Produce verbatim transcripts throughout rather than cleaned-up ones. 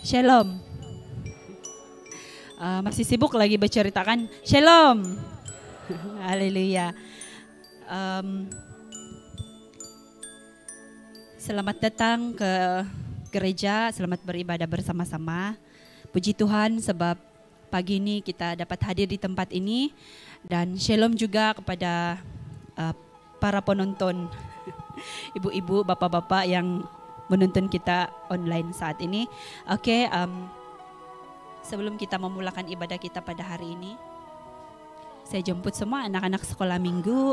Shalom. Uh, masih sibuk lagi berceritakan. Shalom. Haleluya. Um, selamat datang ke gereja, selamat beribadah bersama-sama. Puji Tuhan sebab pagi ini kita dapat hadir di tempat ini. Dan shalom juga kepada uh, para penonton, ibu-ibu, bapak-bapak yang menonton kita online saat ini. Oke, okay, um, sebelum kita memulakan ibadah kita pada hari ini, saya jemput semua anak-anak sekolah minggu.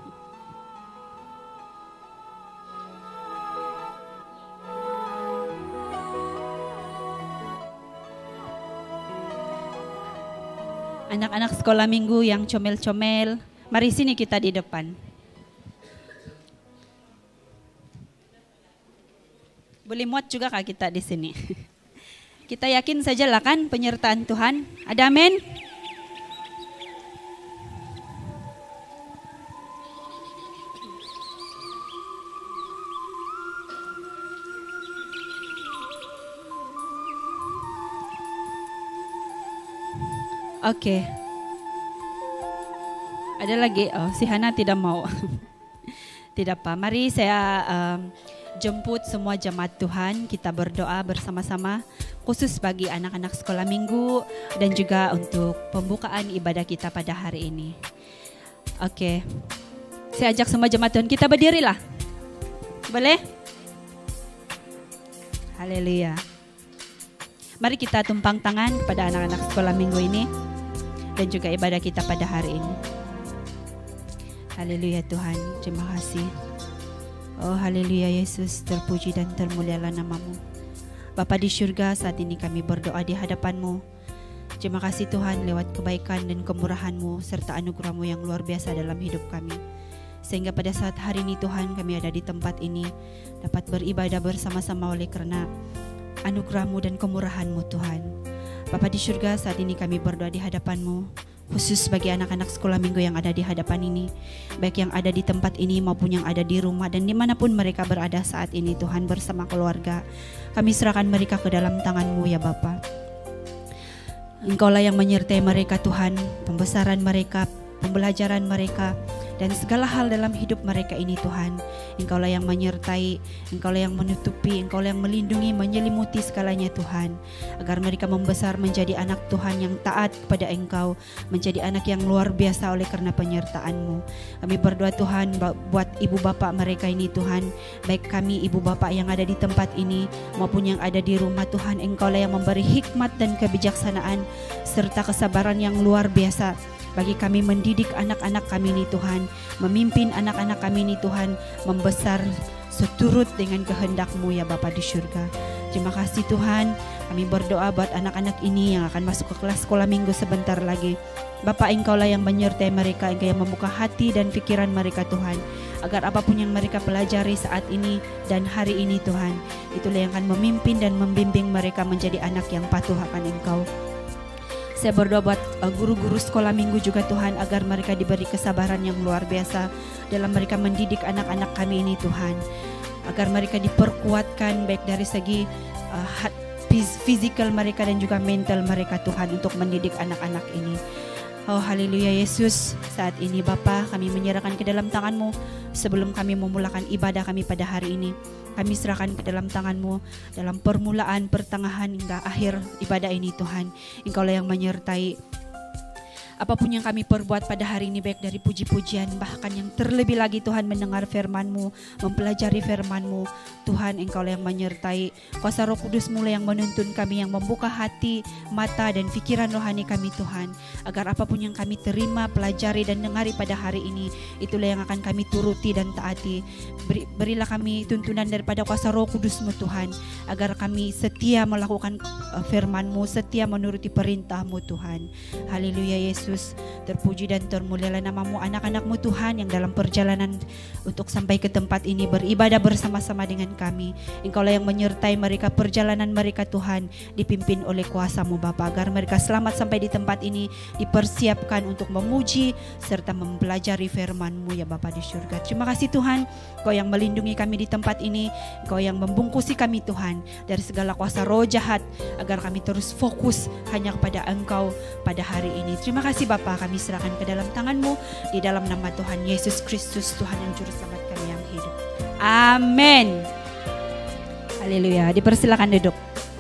Anak-anak sekolah minggu yang comel-comel, mari sini kita di depan. Boleh muat juga kak kita di sini. Kita yakin saja lah kan penyertaan Tuhan. Ada amin? Oke. Okay. Ada lagi? Oh, si Hana tidak mau. Tidak apa. Mari saya um, jemput semua jemaat Tuhan. Kita berdoa bersama-sama. Khusus bagi anak-anak sekolah minggu. Dan juga untuk pembukaan ibadah kita pada hari ini. Oke. Okay. Saya ajak semua jemaat Tuhan. Kita berdirilah. Boleh? Haleluya. Mari kita tumpang tangan kepada anak-anak sekolah minggu ini. Dan juga ibadah kita pada hari ini. Haleluya Tuhan, terima kasih. Oh haleluya Yesus, terpuji dan termulialah namamu. Bapa di surga, saat ini kami berdoa di hadapan-Mu. Terima kasih Tuhan lewat kebaikan dan kemurahan-Mu serta anugerah-Mu yang luar biasa dalam hidup kami. Sehingga pada saat hari ini Tuhan kami ada di tempat ini dapat beribadah bersama-sama oleh karena anugerah-Mu dan kemurahan-Mu Tuhan. Bapa di surga, saat ini kami berdoa di hadapan-Mu, khusus bagi anak-anak sekolah minggu yang ada di hadapan ini, baik yang ada di tempat ini maupun yang ada di rumah dan dimanapun mereka berada saat ini Tuhan bersama keluarga. Kami serahkan mereka ke dalam tangan-Mu ya Bapa. Engkaulah yang menyertai mereka Tuhan, pembesaran mereka, pembelajaran mereka, dan segala hal dalam hidup mereka ini Tuhan. Engkaulah yang menyertai, Engkaulah yang menutupi, Engkaulah yang melindungi, menyelimuti segalanya Tuhan. Agar mereka membesar menjadi anak Tuhan yang taat kepada Engkau, menjadi anak yang luar biasa oleh karena penyertaan-Mu. Kami berdoa Tuhan buat ibu bapak mereka ini Tuhan. Baik kami ibu bapak yang ada di tempat ini maupun yang ada di rumah Tuhan. Engkaulah yang memberi hikmat dan kebijaksanaan serta kesabaran yang luar biasa bagi kami mendidik anak-anak kami ini Tuhan, memimpin anak-anak kami ini Tuhan, membesar seturut dengan kehendak-Mu ya Bapa di surga. Terima kasih Tuhan, kami berdoa buat anak-anak ini yang akan masuk ke kelas sekolah minggu sebentar lagi. Bapak Engkaulah yang menyertai mereka, Engkau yang membuka hati dan pikiran mereka Tuhan, agar apapun yang mereka pelajari saat ini dan hari ini Tuhan, itulah yang akan memimpin dan membimbing mereka menjadi anak yang patuh akan Engkau. Saya berdoa buat guru-guru sekolah minggu juga Tuhan, agar mereka diberi kesabaran yang luar biasa dalam mereka mendidik anak-anak kami ini Tuhan. Agar mereka diperkuatkan baik dari segi uh, fisikal mereka dan juga mental mereka Tuhan untuk mendidik anak-anak ini. Oh haleluya Yesus, saat ini Bapa kami menyerahkan ke dalam tangan-Mu sebelum kami memulakan ibadah kami pada hari ini. Kami serahkan ke dalam tangan-Mu dalam permulaan, pertengahan hingga akhir ibadah ini Tuhan. Engkaulah yang menyertai apapun yang kami perbuat pada hari ini, baik dari puji-pujian, bahkan yang terlebih lagi Tuhan mendengar firman-Mu, mempelajari firman-Mu. Tuhan Engkaulah yang menyertai, kuasa Roh Kudus mulai yang menuntun kami, yang membuka hati, mata dan pikiran rohani kami Tuhan, agar apapun yang kami terima, pelajari dan dengari pada hari ini, itulah yang akan kami turuti dan taati. Beri, berilah kami tuntunan daripada kuasa Roh Kudus-Mu Tuhan, agar kami setia melakukan uh, firman-Mu, setia menuruti perintah-Mu Tuhan. Haleluya Yesus. Yesus, terpuji dan termulialah nama-Mu. Anak-anak-Mu Tuhan yang dalam perjalanan untuk sampai ke tempat ini beribadah bersama-sama dengan kami. Engkaulah yang menyertai mereka, perjalanan mereka Tuhan dipimpin oleh kuasa-Mu Bapa, agar mereka selamat sampai di tempat ini, dipersiapkan untuk memuji serta mempelajari firman-Mu ya Bapa di surga. Terima kasih Tuhan, Engkau yang melindungi kami di tempat ini, Engkau yang membungkusi kami Tuhan dari segala kuasa roh jahat, agar kami terus fokus hanya kepada Engkau pada hari ini. Terima kasih Bapa, kami serahkan ke dalam tangan-Mu di dalam nama Tuhan Yesus Kristus, Tuhan dan Juru Selamat kami yang hidup. Amin. Haleluya. Dipersilakan duduk.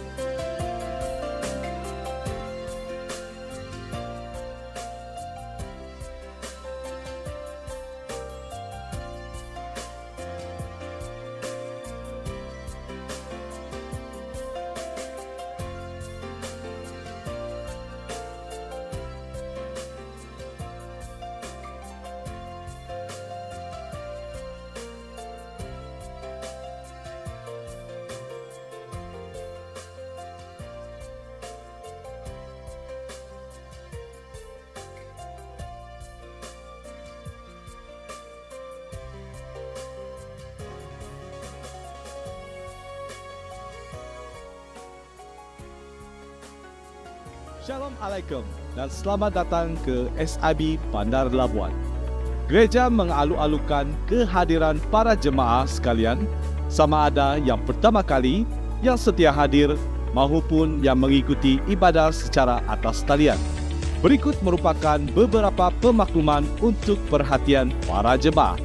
Shalom Alaikum dan selamat datang ke S I B Bandar Labuan. Gereja mengalu-alukan kehadiran para jemaah sekalian, sama ada yang pertama kali, yang setia hadir, maupun yang mengikuti ibadah secara atas talian. Berikut merupakan beberapa pemakluman untuk perhatian para jemaah.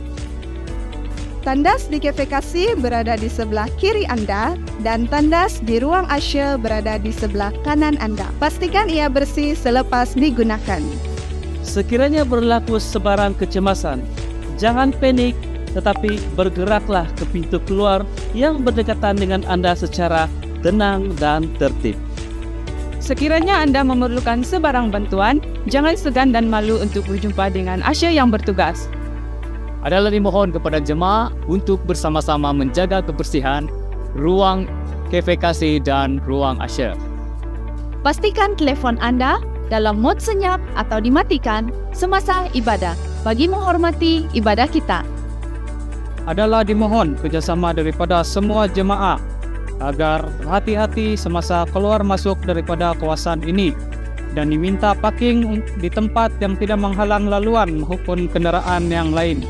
Tandas di Cafe Kasih berada di sebelah kiri Anda dan tandas di ruang Asya berada di sebelah kanan Anda. Pastikan ia bersih selepas digunakan. Sekiranya berlaku sebaran kecemasan, jangan panik, tetapi bergeraklah ke pintu keluar yang berdekatan dengan Anda secara tenang dan tertib. Sekiranya Anda memerlukan sebarang bantuan, jangan segan dan malu untuk berjumpa dengan Asya yang bertugas. Adalah dimohon kepada jemaah untuk bersama-sama menjaga kebersihan ruang Cafe Kasih dan ruang Asya. Pastikan telefon Anda dalam mod senyap atau dimatikan semasa ibadah bagi menghormati ibadah kita. Adalah dimohon kerjasama daripada semua jemaah agar hati-hati semasa keluar masuk daripada kawasan ini dan diminta parking di tempat yang tidak menghalang laluan maupun kenderaan yang lain.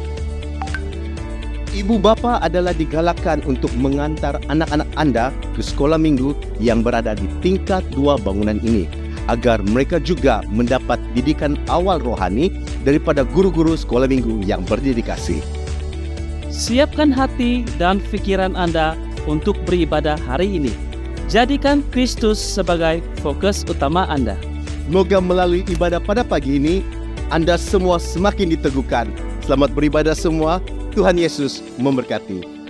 Ibu bapa adalah digalakkan untuk mengantar anak-anak Anda ke sekolah minggu yang berada di tingkat dua bangunan ini, agar mereka juga mendapat didikan awal rohani daripada guru-guru sekolah minggu yang berdedikasi. Siapkan hati dan pikiran Anda untuk beribadah hari ini. Jadikan Kristus sebagai fokus utama Anda. Semoga melalui ibadah pada pagi ini, Anda semua semakin diteguhkan. Selamat beribadah semua. Tuhan Yesus memberkati.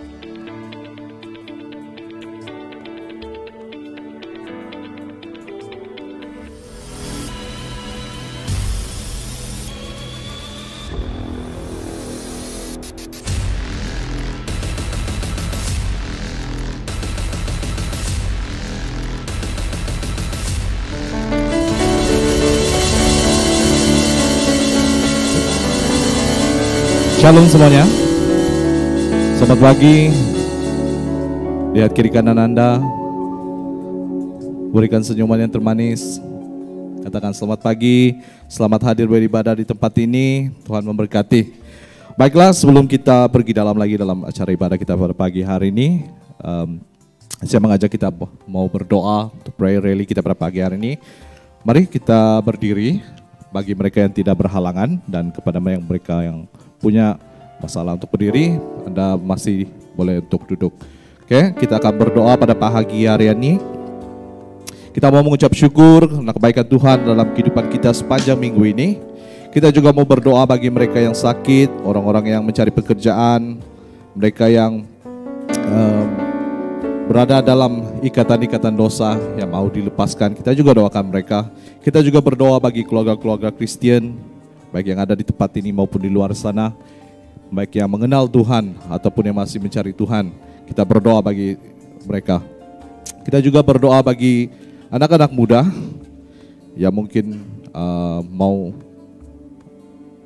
Shalom semuanya. Selamat pagi. Lihat kiri kanan Anda. Berikan senyuman yang termanis. Katakan selamat pagi. Selamat hadir beribadah di tempat ini. Tuhan memberkati. Baiklah, sebelum kita pergi dalam lagi dalam acara ibadah kita pada pagi hari ini, um, saya mengajak kita mau berdoa untuk prayer rally kita pada pagi hari ini. Mari kita berdiri bagi mereka yang tidak berhalangan dan kepada mereka yang punya masalah untuk berdiri, Anda masih boleh untuk duduk. Oke, kita akan berdoa pada pagi hari ini. Kita mau mengucap syukur karena kebaikan Tuhan dalam kehidupan kita sepanjang minggu ini. Kita juga mau berdoa bagi mereka yang sakit, orang-orang yang mencari pekerjaan, mereka yang um, berada dalam ikatan-ikatan dosa yang mau dilepaskan. Kita juga doakan mereka. Kita juga berdoa bagi keluarga-keluarga Kristen, baik yang ada di tempat ini maupun di luar sana, baik yang mengenal Tuhan ataupun yang masih mencari Tuhan. Kita berdoa bagi mereka. Kita juga berdoa bagi anak-anak muda yang mungkin uh, mau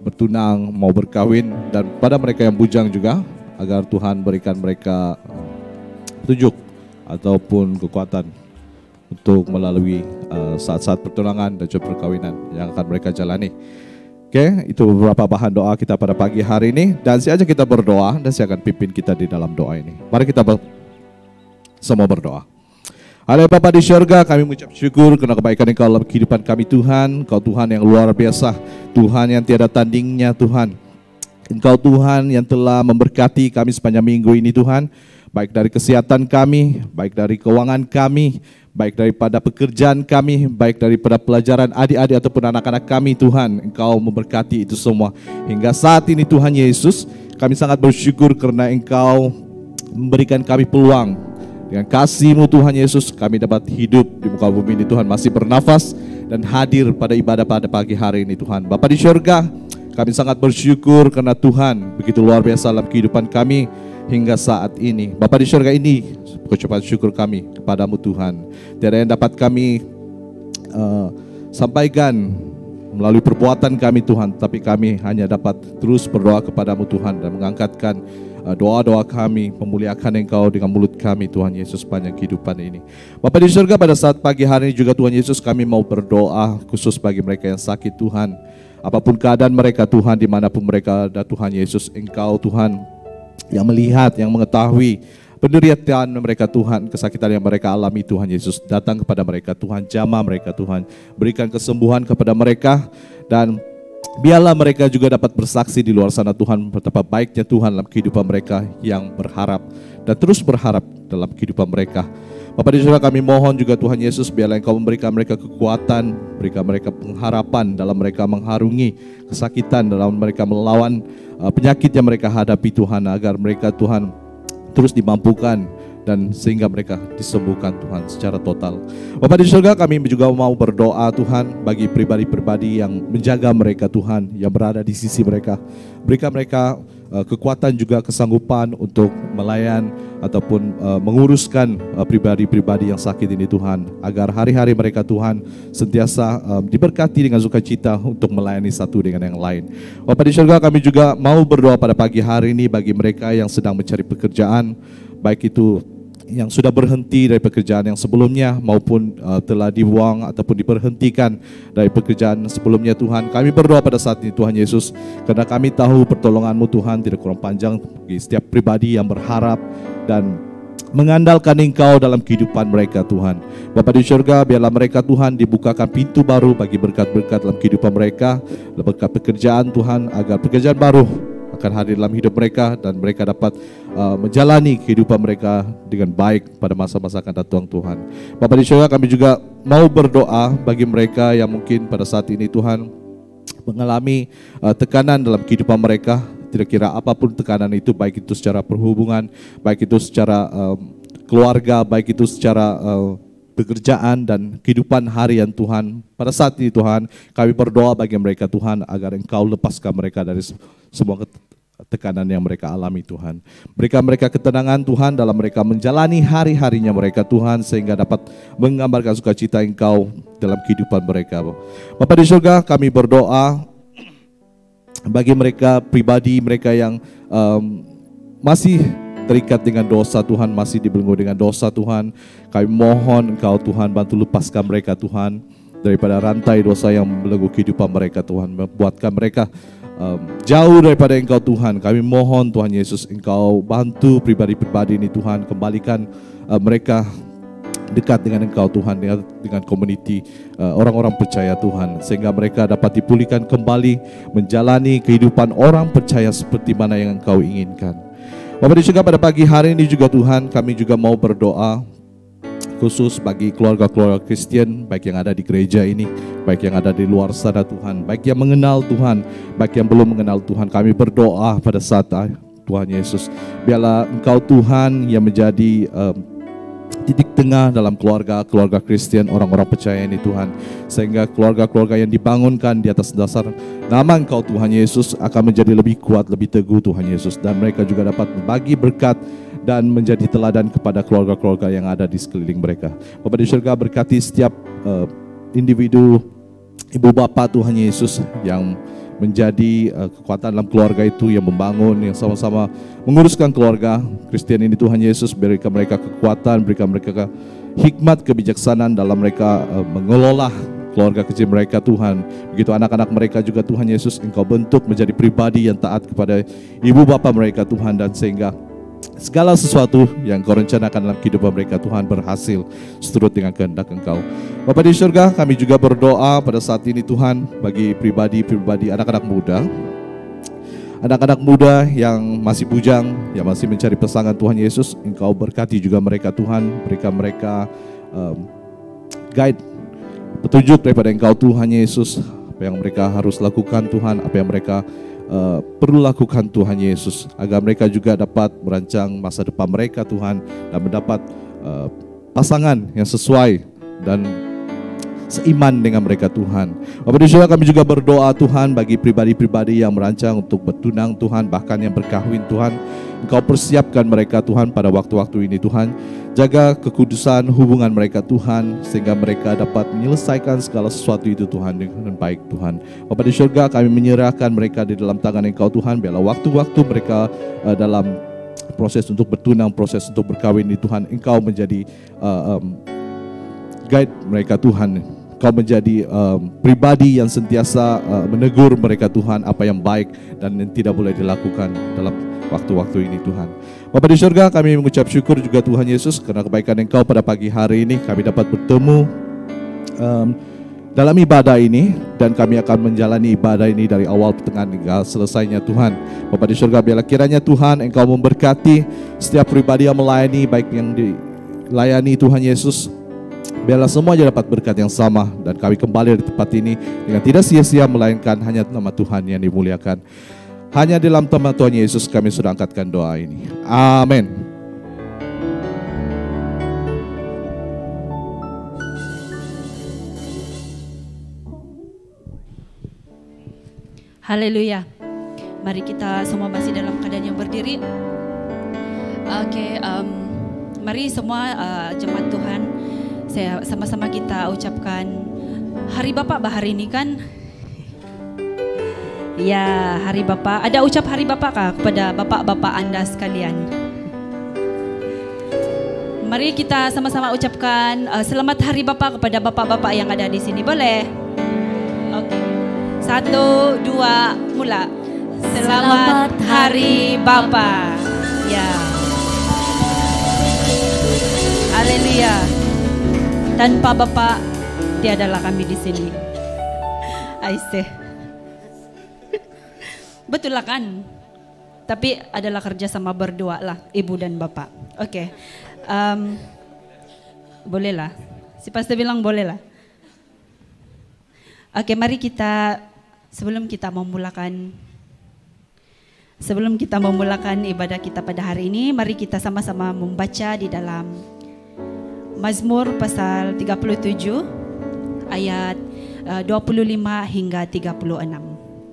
bertunang, mau berkawin, dan pada mereka yang bujang juga, agar Tuhan berikan mereka petunjuk ataupun kekuatan untuk melalui uh, saat-saat pertunangan dan juga perkawinan yang akan mereka jalani. Oke, itu beberapa bahan doa kita pada pagi hari ini, dan siapa kita berdoa dan saya akan pimpin kita di dalam doa ini. Mari kita ber semua berdoa. Halo Bapa di syurga, kami mengucap syukur karena kebaikan Engkau dalam kehidupan kami Tuhan. Engkau Tuhan yang luar biasa, Tuhan yang tiada tandingnya Tuhan. Engkau Tuhan yang telah memberkati kami sepanjang minggu ini Tuhan. Baik dari kesehatan kami, baik dari keuangan kami, baik daripada pekerjaan kami, baik daripada pelajaran adik-adik ataupun anak-anak kami Tuhan. Engkau memberkati itu semua. Hingga saat ini Tuhan Yesus, kami sangat bersyukur karena Engkau memberikan kami peluang. Dengan kasih-Mu Tuhan Yesus, kami dapat hidup di muka bumi ini Tuhan, masih bernafas dan hadir pada ibadah pada pagi hari ini Tuhan. Bapa di syurga, kami sangat bersyukur karena Tuhan begitu luar biasa dalam kehidupan kami hingga saat ini. Bapa di syurga, ini ucapan syukur kami kepadamu Tuhan. Tiada yang dapat kami uh, sampaikan melalui perbuatan kami Tuhan, tapi kami hanya dapat terus berdoa kepadamu Tuhan dan mengangkatkan doa-doa kami, memuliakan Engkau dengan mulut kami Tuhan Yesus panjang kehidupan ini. Bapa di surga, pada saat pagi hari ini juga Tuhan Yesus, kami mau berdoa khusus bagi mereka yang sakit Tuhan. Apapun keadaan mereka Tuhan, dimanapun mereka ada Tuhan Yesus, Engkau Tuhan yang melihat, yang mengetahui penderitaan mereka Tuhan, kesakitan yang mereka alami Tuhan Yesus. Datang kepada mereka Tuhan, jamah mereka Tuhan, berikan kesembuhan kepada mereka, dan biarlah mereka juga dapat bersaksi di luar sana Tuhan betapa baiknya Tuhan dalam kehidupan mereka yang berharap dan terus berharap dalam kehidupan mereka. Bapa di surga, kami mohon juga Tuhan Yesus, biarlah Engkau memberikan mereka kekuatan, berikan mereka pengharapan dalam mereka mengharungi kesakitan, dalam mereka melawan uh, penyakit yang mereka hadapi Tuhan, agar mereka Tuhan terus dimampukan dan sehingga mereka disembuhkan Tuhan secara total. Bapa di surga, kami juga mau berdoa Tuhan bagi pribadi-pribadi yang menjaga mereka Tuhan, yang berada di sisi mereka. Berikan mereka uh, kekuatan juga kesanggupan untuk melayan ataupun uh, menguruskan uh, pribadi-pribadi yang sakit ini Tuhan, agar hari-hari mereka Tuhan sentiasa uh, diberkati dengan sukacita untuk melayani satu dengan yang lain. Bapa di surga, kami juga mau berdoa pada pagi hari ini bagi mereka yang sedang mencari pekerjaan, baik itu yang sudah berhenti dari pekerjaan yang sebelumnya maupun uh, telah dibuang ataupun diberhentikan dari pekerjaan sebelumnya Tuhan. Kami berdoa pada saat ini Tuhan Yesus, karena kami tahu pertolongan-Mu Tuhan tidak kurang panjang bagi setiap pribadi yang berharap dan mengandalkan Engkau dalam kehidupan mereka Tuhan. Bapa di surga, biarlah mereka Tuhan dibukakan pintu baru bagi berkat-berkat dalam kehidupan mereka, berkat pekerjaan Tuhan, agar pekerjaan baru akan hadir dalam hidup mereka dan mereka dapat uh, menjalani kehidupan mereka dengan baik pada masa-masa akan datang Tuhan. Bapa di surga, kami juga mau berdoa bagi mereka yang mungkin pada saat ini Tuhan mengalami uh, tekanan dalam kehidupan mereka. Tidak kira apapun tekanan itu, baik itu secara perhubungan, baik itu secara um, keluarga, baik itu secara uh, pekerjaan dan kehidupan harian Tuhan. Pada saat ini Tuhan, kami berdoa bagi mereka Tuhan, agar Engkau lepaskan mereka dari semua tekanan yang mereka alami Tuhan. Berikan mereka ketenangan Tuhan dalam mereka menjalani hari-harinya mereka Tuhan, sehingga dapat menggambarkan sukacita Engkau dalam kehidupan mereka. Bapa di surga, kami berdoa bagi mereka pribadi, mereka yang um, masih terikat dengan dosa Tuhan, masih dibelenggu dengan dosa Tuhan. Kami mohon Engkau Tuhan bantu lepaskan mereka Tuhan daripada rantai dosa yang membelenggu kehidupan mereka Tuhan, membuatkan mereka um, jauh daripada Engkau Tuhan. Kami mohon Tuhan Yesus, Engkau bantu pribadi-pribadi ini Tuhan, kembalikan uh, mereka dekat dengan Engkau Tuhan, dengan, dengan community uh, orang-orang percaya Tuhan, sehingga mereka dapat dipulihkan kembali menjalani kehidupan orang percaya seperti mana yang Engkau inginkan. Bapak di surga, pada pagi hari ini juga Tuhan, kami juga mau berdoa khusus bagi keluarga-keluarga Kristen, baik yang ada di gereja ini, baik yang ada di luar sana Tuhan, baik yang mengenal Tuhan, baik yang belum mengenal Tuhan. Kami berdoa pada saat Tuhan Yesus, biarlah Engkau Tuhan yang menjadi um, titik tengah dalam keluarga-keluarga Kristen, orang-orang percaya ini Tuhan, sehingga keluarga-keluarga yang dibangunkan di atas dasar nama Engkau Tuhan Yesus akan menjadi lebih kuat, lebih teguh Tuhan Yesus, dan mereka juga dapat berbagi berkat dan menjadi teladan kepada keluarga-keluarga yang ada di sekeliling mereka. Bapa di surga, berkati setiap uh, individu, ibu bapa Tuhan Yesus yang menjadi uh, kekuatan dalam keluarga itu yang membangun, yang sama-sama menguruskan keluarga Kristen ini. Tuhan Yesus, berikan mereka kekuatan, berikan mereka hikmat, kebijaksanaan dalam mereka uh, mengelola keluarga kecil mereka Tuhan. Begitu anak-anak mereka juga Tuhan Yesus, Engkau bentuk menjadi pribadi yang taat kepada ibu bapa mereka Tuhan, dan sehingga segala sesuatu yang Kau rencanakan dalam kehidupan mereka Tuhan berhasil seturut dengan kehendak Engkau. Bapa di surga, kami juga berdoa pada saat ini Tuhan bagi pribadi-pribadi anak-anak muda, anak-anak muda yang masih bujang, yang masih mencari pasangan Tuhan Yesus. Engkau berkati juga mereka Tuhan, berikan mereka um, guide, petunjuk daripada Engkau Tuhan Yesus, apa yang mereka harus lakukan Tuhan, apa yang mereka uh, perlu lakukan Tuhan Yesus, agar mereka juga dapat merancang masa depan mereka Tuhan, dan mendapat uh, pasangan yang sesuai dan seiman dengan mereka Tuhan. Bapa di surga, kami juga berdoa Tuhan bagi pribadi-pribadi yang merancang untuk bertunang Tuhan, bahkan yang berkahwin Tuhan. Engkau persiapkan mereka Tuhan pada waktu-waktu ini Tuhan. Jaga kekudusan hubungan mereka Tuhan, sehingga mereka dapat menyelesaikan segala sesuatu itu Tuhan dengan baik Tuhan. Bapa di surga, kami menyerahkan mereka di dalam tangan Engkau Tuhan. Biarlah waktu-waktu mereka uh, dalam proses untuk bertunang, proses untuk berkahwin ini Tuhan, Engkau menjadi uh, um, guide mereka Tuhan. Kau menjadi um, pribadi yang sentiasa uh, menegur mereka Tuhan, apa yang baik dan yang tidak boleh dilakukan dalam waktu-waktu ini Tuhan. Bapa di surga, kami mengucap syukur juga Tuhan Yesus karena kebaikan Engkau pada pagi hari ini. Kami dapat bertemu um, dalam ibadah ini, dan kami akan menjalani ibadah ini dari awal pertengahan hingga selesainya Tuhan. Bapa di surga, biarlah kiranya Tuhan Engkau memberkati setiap pribadi yang melayani, baik yang dilayani Tuhan Yesus. Biarlah semuanya dapat berkat yang sama, dan kami kembali di tempat ini dengan tidak sia-sia, melainkan hanya nama Tuhan yang dimuliakan. Hanya dalam nama Tuhan Yesus kami sudah angkatkan doa ini. Amin. Haleluya. Mari kita semua masih dalam keadaan yang berdiri. Oke, okay, um, mari semua uh, jemaat Tuhan, saya sama-sama kita ucapkan Hari Bapa hari ini kan? Ya, Hari Bapa. Ada ucap Hari Bapa kah kepada bapak-bapak Anda sekalian? Mari kita sama-sama ucapkan uh, selamat Hari Bapa kepada bapak-bapak yang ada di sini. Boleh? Oke. Okay. Satu, dua, mula. Selamat, selamat Hari Bapa. Ya. Haleluya. Tanpa Bapak tiadalah kami di sini. Aisyah. Betul lah kan? Tapi adalah kerjasama berdua lah, ibu dan bapak. Oke, okay. um, boleh lah. Si pastor bilang boleh lah. Oke, okay, mari kita sebelum kita memulakan sebelum kita memulakan ibadah kita pada hari ini, mari kita sama-sama membaca di dalam Mazmur pasal tiga puluh tujuh ayat uh, dua puluh lima hingga tiga puluh enam.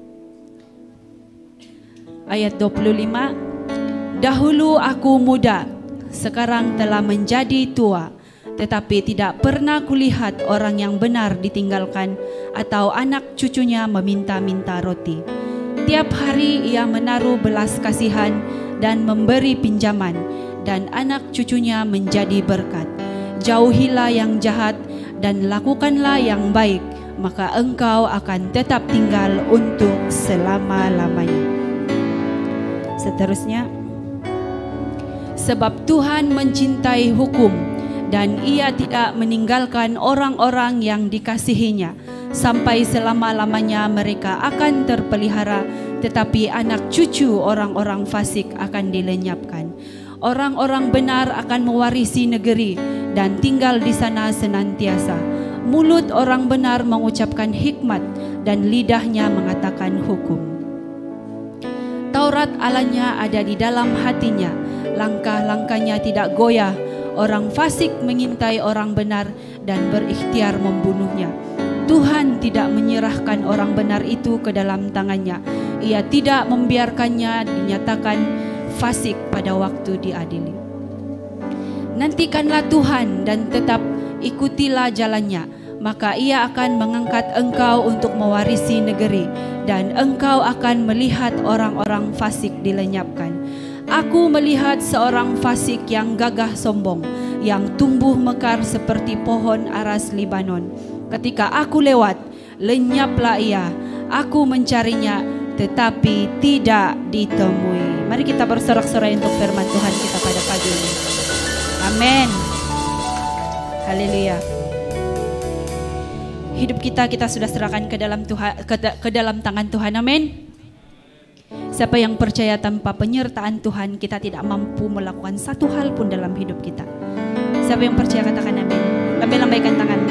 Ayat dua puluh lima, dahulu aku muda, sekarang telah menjadi tua, tetapi tidak pernah kulihat orang yang benar ditinggalkan atau anak cucunya meminta-minta roti. Tiap hari ia menaruh belas kasihan dan memberi pinjaman, dan anak cucunya menjadi berkat. Jauhilah yang jahat dan lakukanlah yang baik, maka engkau akan tetap tinggal untuk selama-lamanya. Seterusnya, sebab Tuhan mencintai hukum dan ia tidak meninggalkan orang-orang yang dikasihinya, sampai selama-lamanya mereka akan terpelihara, tetapi anak cucu orang-orang fasik akan dilenyapkan. Orang-orang benar akan mewarisi negeri dan tinggal di sana senantiasa. Mulut orang benar mengucapkan hikmat dan lidahnya mengatakan hukum. Taurat Allahnya ada di dalam hatinya, langkah-langkahnya tidak goyah. Orang fasik mengintai orang benar dan berikhtiar membunuhnya. Tuhan tidak menyerahkan orang benar itu ke dalam tangannya. Ia tidak membiarkannya dinyatakan fasik pada waktu diadili. Nantikanlah Tuhan dan tetap ikutilah jalannya. maka ia akan mengangkat engkau untuk mewarisi negeri, dan engkau akan melihat orang-orang fasik dilenyapkan. Aku melihat seorang fasik yang gagah sombong, yang tumbuh mekar seperti pohon aras Libanon. Ketika aku lewat, lenyaplah ia. Aku mencarinya, tetapi tidak ditemui. Mari kita bersorak-sorai untuk firman Tuhan kita pada pagi ini. Amin. Haleluya. Hidup kita kita sudah serahkan ke dalam Tuhan, ke, ke dalam tangan Tuhan. Amin. Siapa yang percaya tanpa penyertaan Tuhan, kita tidak mampu melakukan satu hal pun dalam hidup kita. Siapa yang percaya katakan amin. Lambai-lambaikan tangan.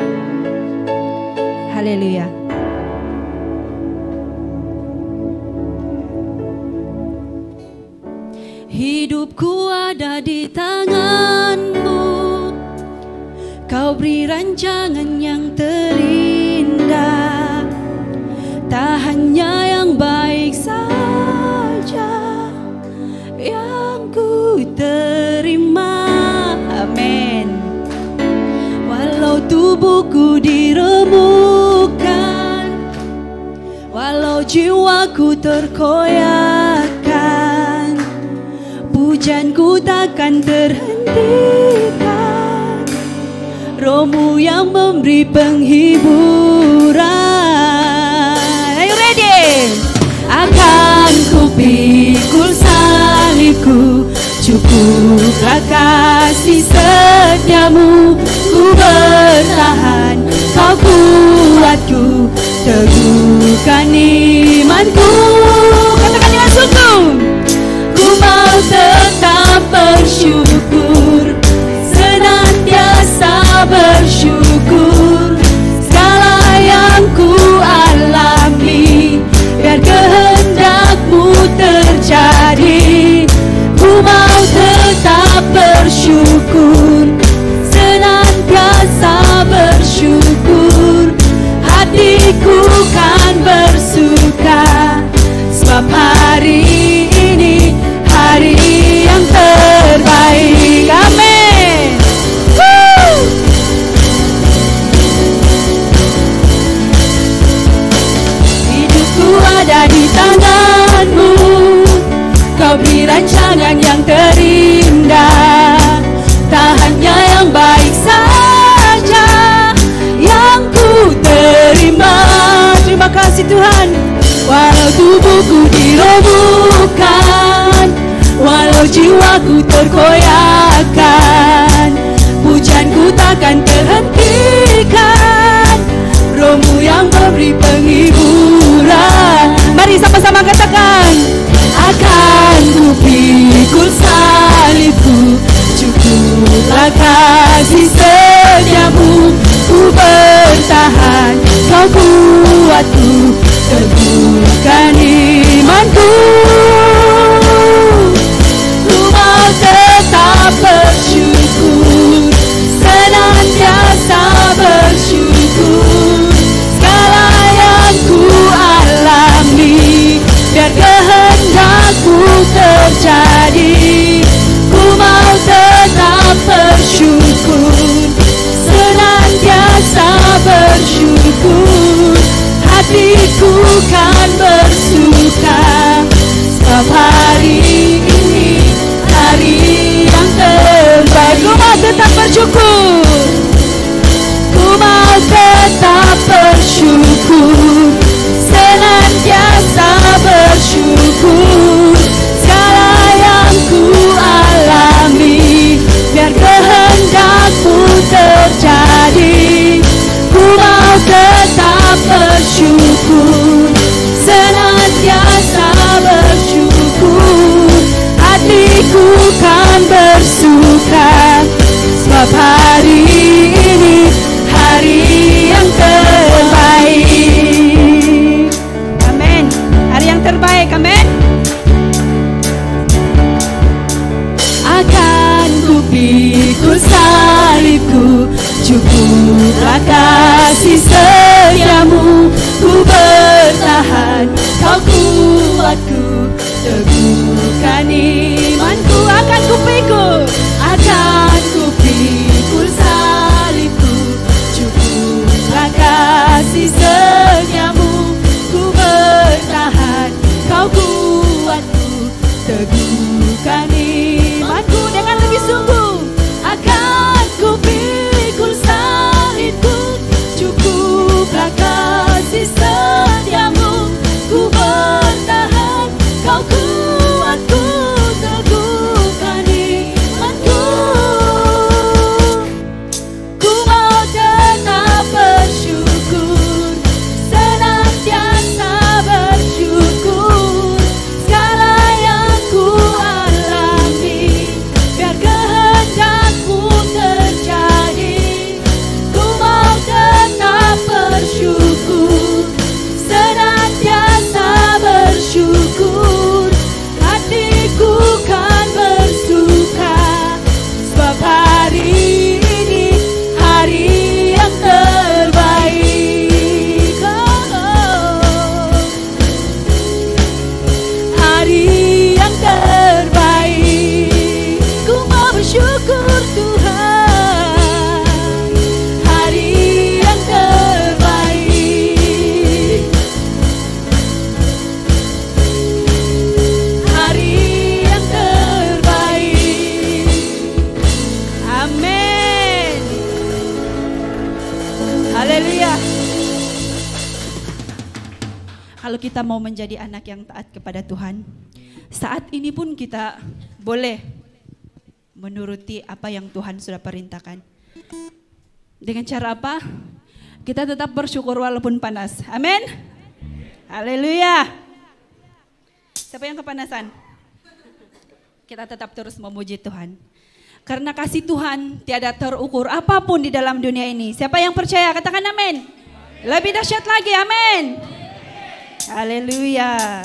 Haleluya. Hidupku ada di tangan-Mu, Kau beri rancangan yang terindah. Tak hanya yang baik saja yang ku terima. Amin. Walau tubuhku diremukkan, walau jiwaku terkoyakkan, pujanku takkan terhentikan. Roh-Mu yang memberi penghiburan. Are you ready? Akan ku pikul salibku, cukuplah kasih setiamu. Ku bertahan, Kau kuatku, teguhkan imanku. Katakan dengan sungguh. Ku mau tetap bersyukur, senantiasa bersyukur. Segala yang ku alami, biar kehendak-Mu terjadi. Ku mau tetap bersyukur, senantiasa bersyukur. Hatiku kan bersuka, sebab hari ini hari yang terbaik. Amin. Woo! Hidupku ada di tangan-Mu, Kau beri rancangan yang terindah. Tak hanya yang baik saja yang ku terima. Terima kasih Tuhan. Walau tubuhku diremukkan, walau jiwaku terkoyakkan, pujanku takkan terhentikan. Roh-Mu yang memberi penghiburan. Mari sama-sama katakan. Akan ku pikul salibku, cukuplah kasih setiamu. Ku bertahan, Kau kuatku, teguhkan imanku. Ku mau tetap bersyukur, senantiasa bersyukur. Segala yang ku alami, biar kehendak-Mu terjadi. Ku mau tetap bersyukur, senantiasa bersyukur. Hatiku kan bersuka, sebab hari ini hari yang terbaik. Ku mau tetap bersyukur, ku mau tetap bersyukur, senantiasa bersyukur. Segala yang ku alami, biar kehendak-Mu terjadi. Ku mau tetap bersyukur, Haleluya. Kalau kita mau menjadi anak yang taat kepada Tuhan, saat ini pun kita boleh menuruti apa yang Tuhan sudah perintahkan. Dengan cara apa? Kita tetap bersyukur walaupun panas. Amin. Haleluya. Siapa yang kepanasan? Kita tetap terus memuji Tuhan. Karena kasih Tuhan tiada terukur apapun di dalam dunia ini. Siapa yang percaya? Katakan amin. Lebih dahsyat lagi, amin. Haleluya.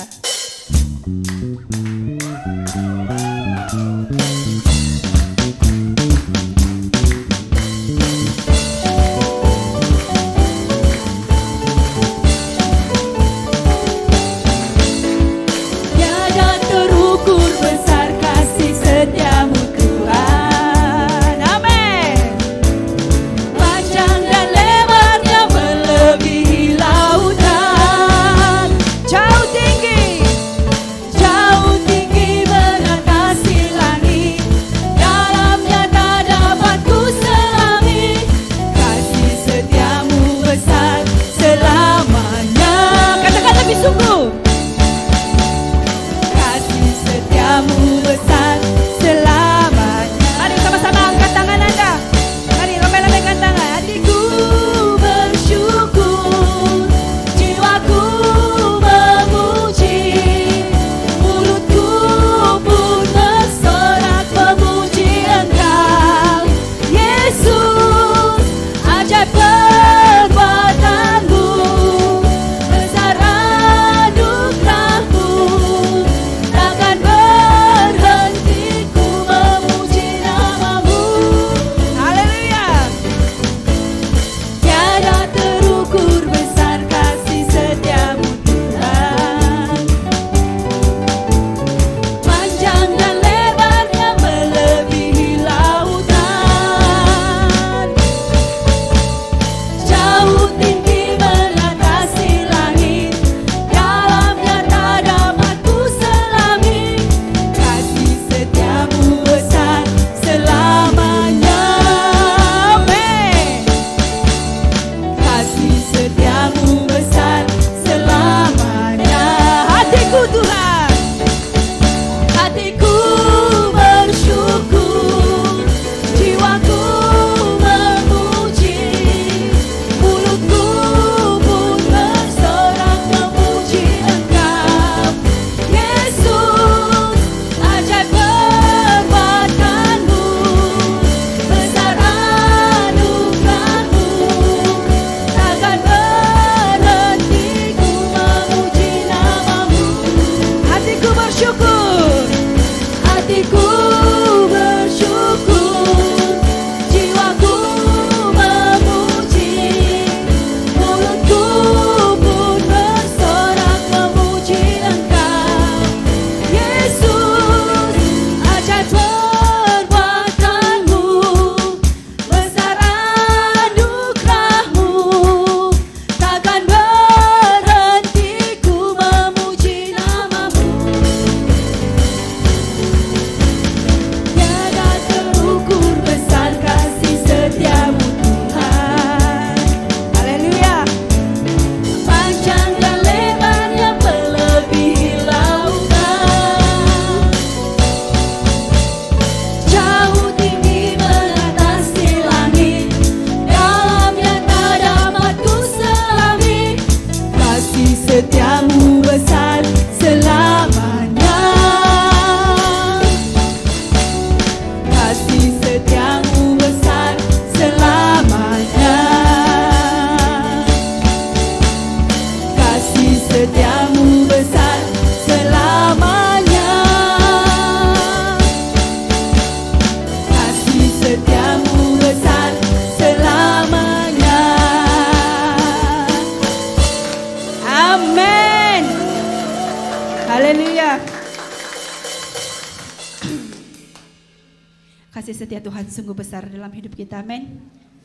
Kasih setia Tuhan sungguh besar dalam hidup kita, amin.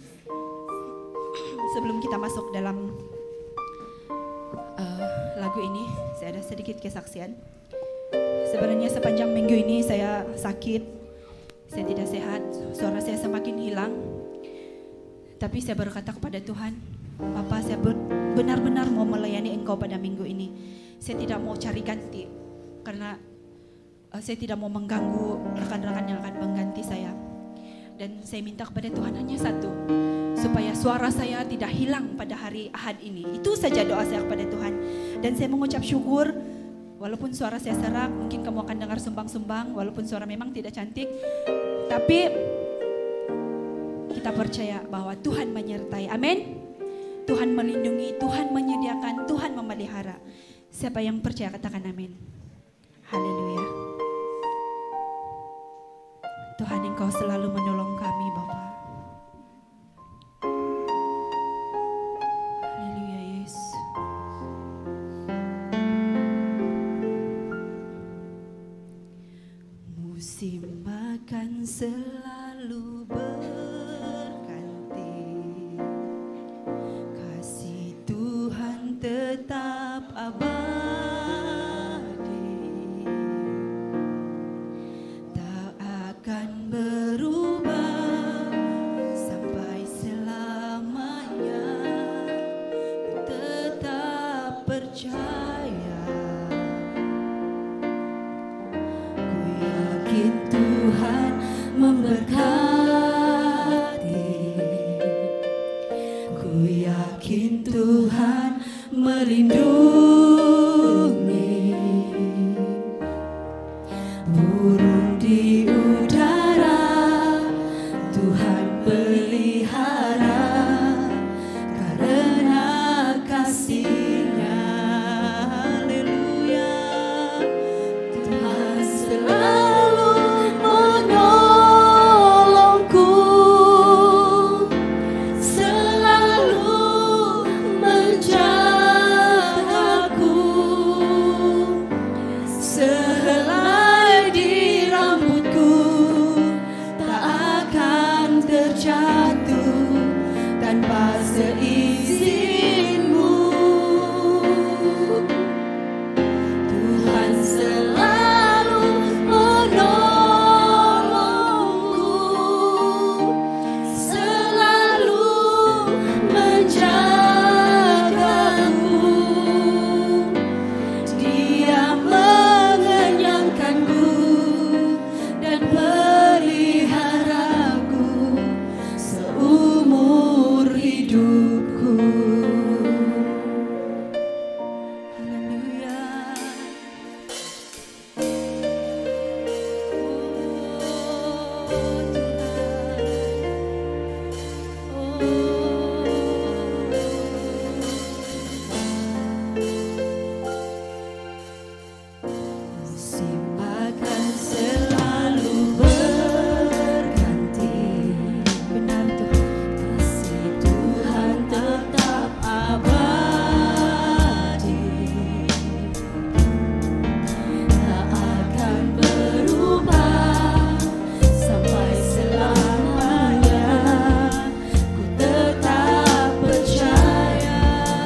Sebelum kita masuk dalam uh, lagu ini, saya ada sedikit kesaksian. Sebenarnya sepanjang minggu ini saya sakit, saya tidak sehat, suara saya semakin hilang. Tapi saya berkata kepada Tuhan, Bapa, saya benar-benar mau melayani Engkau pada minggu ini. Saya tidak mau cari ganti, karena uh, saya tidak mau mengganggu rekan-rekan yang akan mengganti saya. Dan saya minta kepada Tuhan hanya satu, supaya suara saya tidak hilang pada hari Ahad ini. Itu saja doa saya kepada Tuhan. Dan saya mengucap syukur, walaupun suara saya serak, mungkin kamu akan dengar sumbang-sumbang, walaupun suara memang tidak cantik, tapi kita percaya bahwa Tuhan menyertai. Amin. Tuhan melindungi, Tuhan menyediakan, Tuhan memelihara. Siapa yang percaya katakan amin. Haleluya. Tuhan, Engkau selalu menolong kami, Bapa. Haleluya, Yesus. Musim makan selalu berganti, kasih Tuhan tetap abadi, tak akan berubah sampai selamanya. Ku tetap percaya, ku yakin Tuhan memberkati, ku yakin Tuhan melindungi, burung di udara Tuhan pelihara, karena kasih-Nya. Haleluya. Tuhan selalu menolongku, selalu menjagaku, sehelai di rambutku tak akan terjatuh tanpa seizinmu. Tuhan selalu menolongku, selalu menjagaku, Dia mengenyangkanku dan peliharaku seumur hidupku. Haleluya. Musim makan selalu berganti, benar Tuhan, kasih Tuhan tetap abadi, tak akan berubah sampai selamanya. Ku tetap percaya,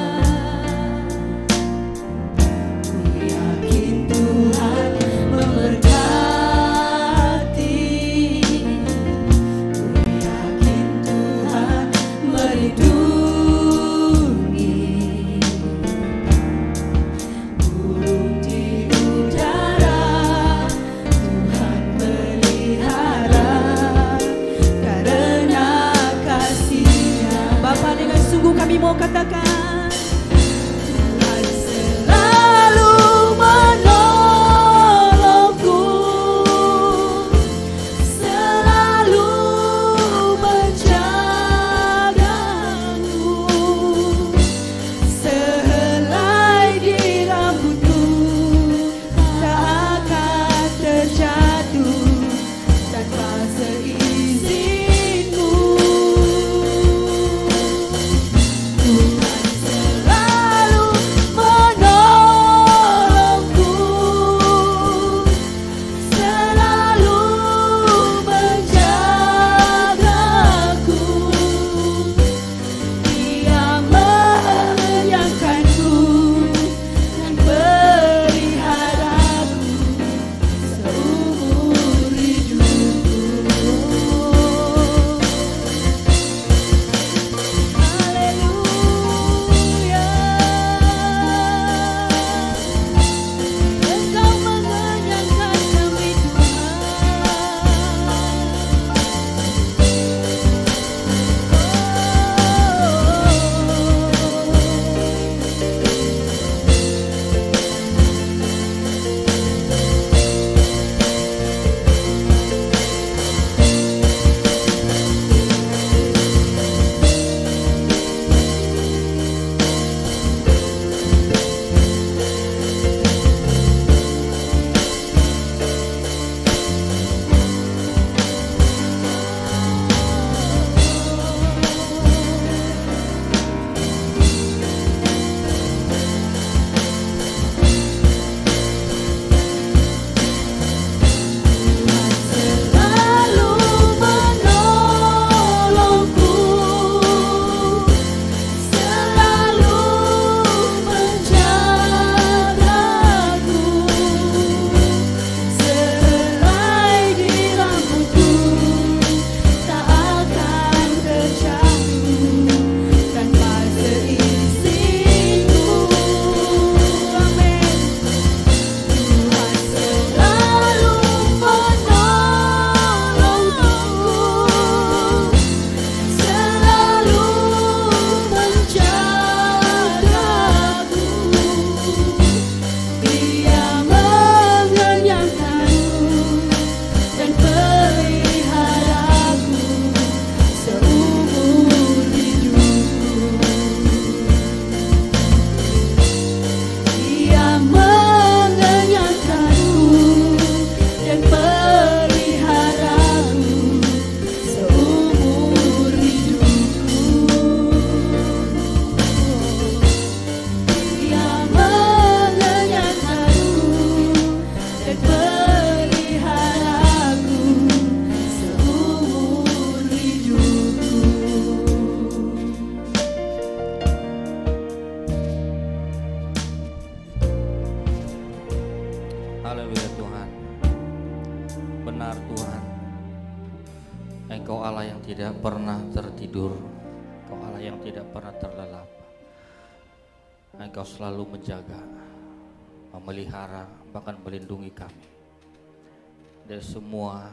ku yakin Tuhan memberkati, ku yakin Tuhan melindungi, burung di udara Tuhan pelihara, karena kasih-Nya. Bapa, dengan sungguh kami mau katakan, Tuhan selalu menolongku, selalu menjagaku, sehelai di rambutku tak akan terjatuh tanpa seizinmu. Tuhan yang tidak pernah tertidur, Engkau Allah yang tidak pernah terlelap. Engkau selalu menjaga, memelihara, bahkan melindungi kami dari semua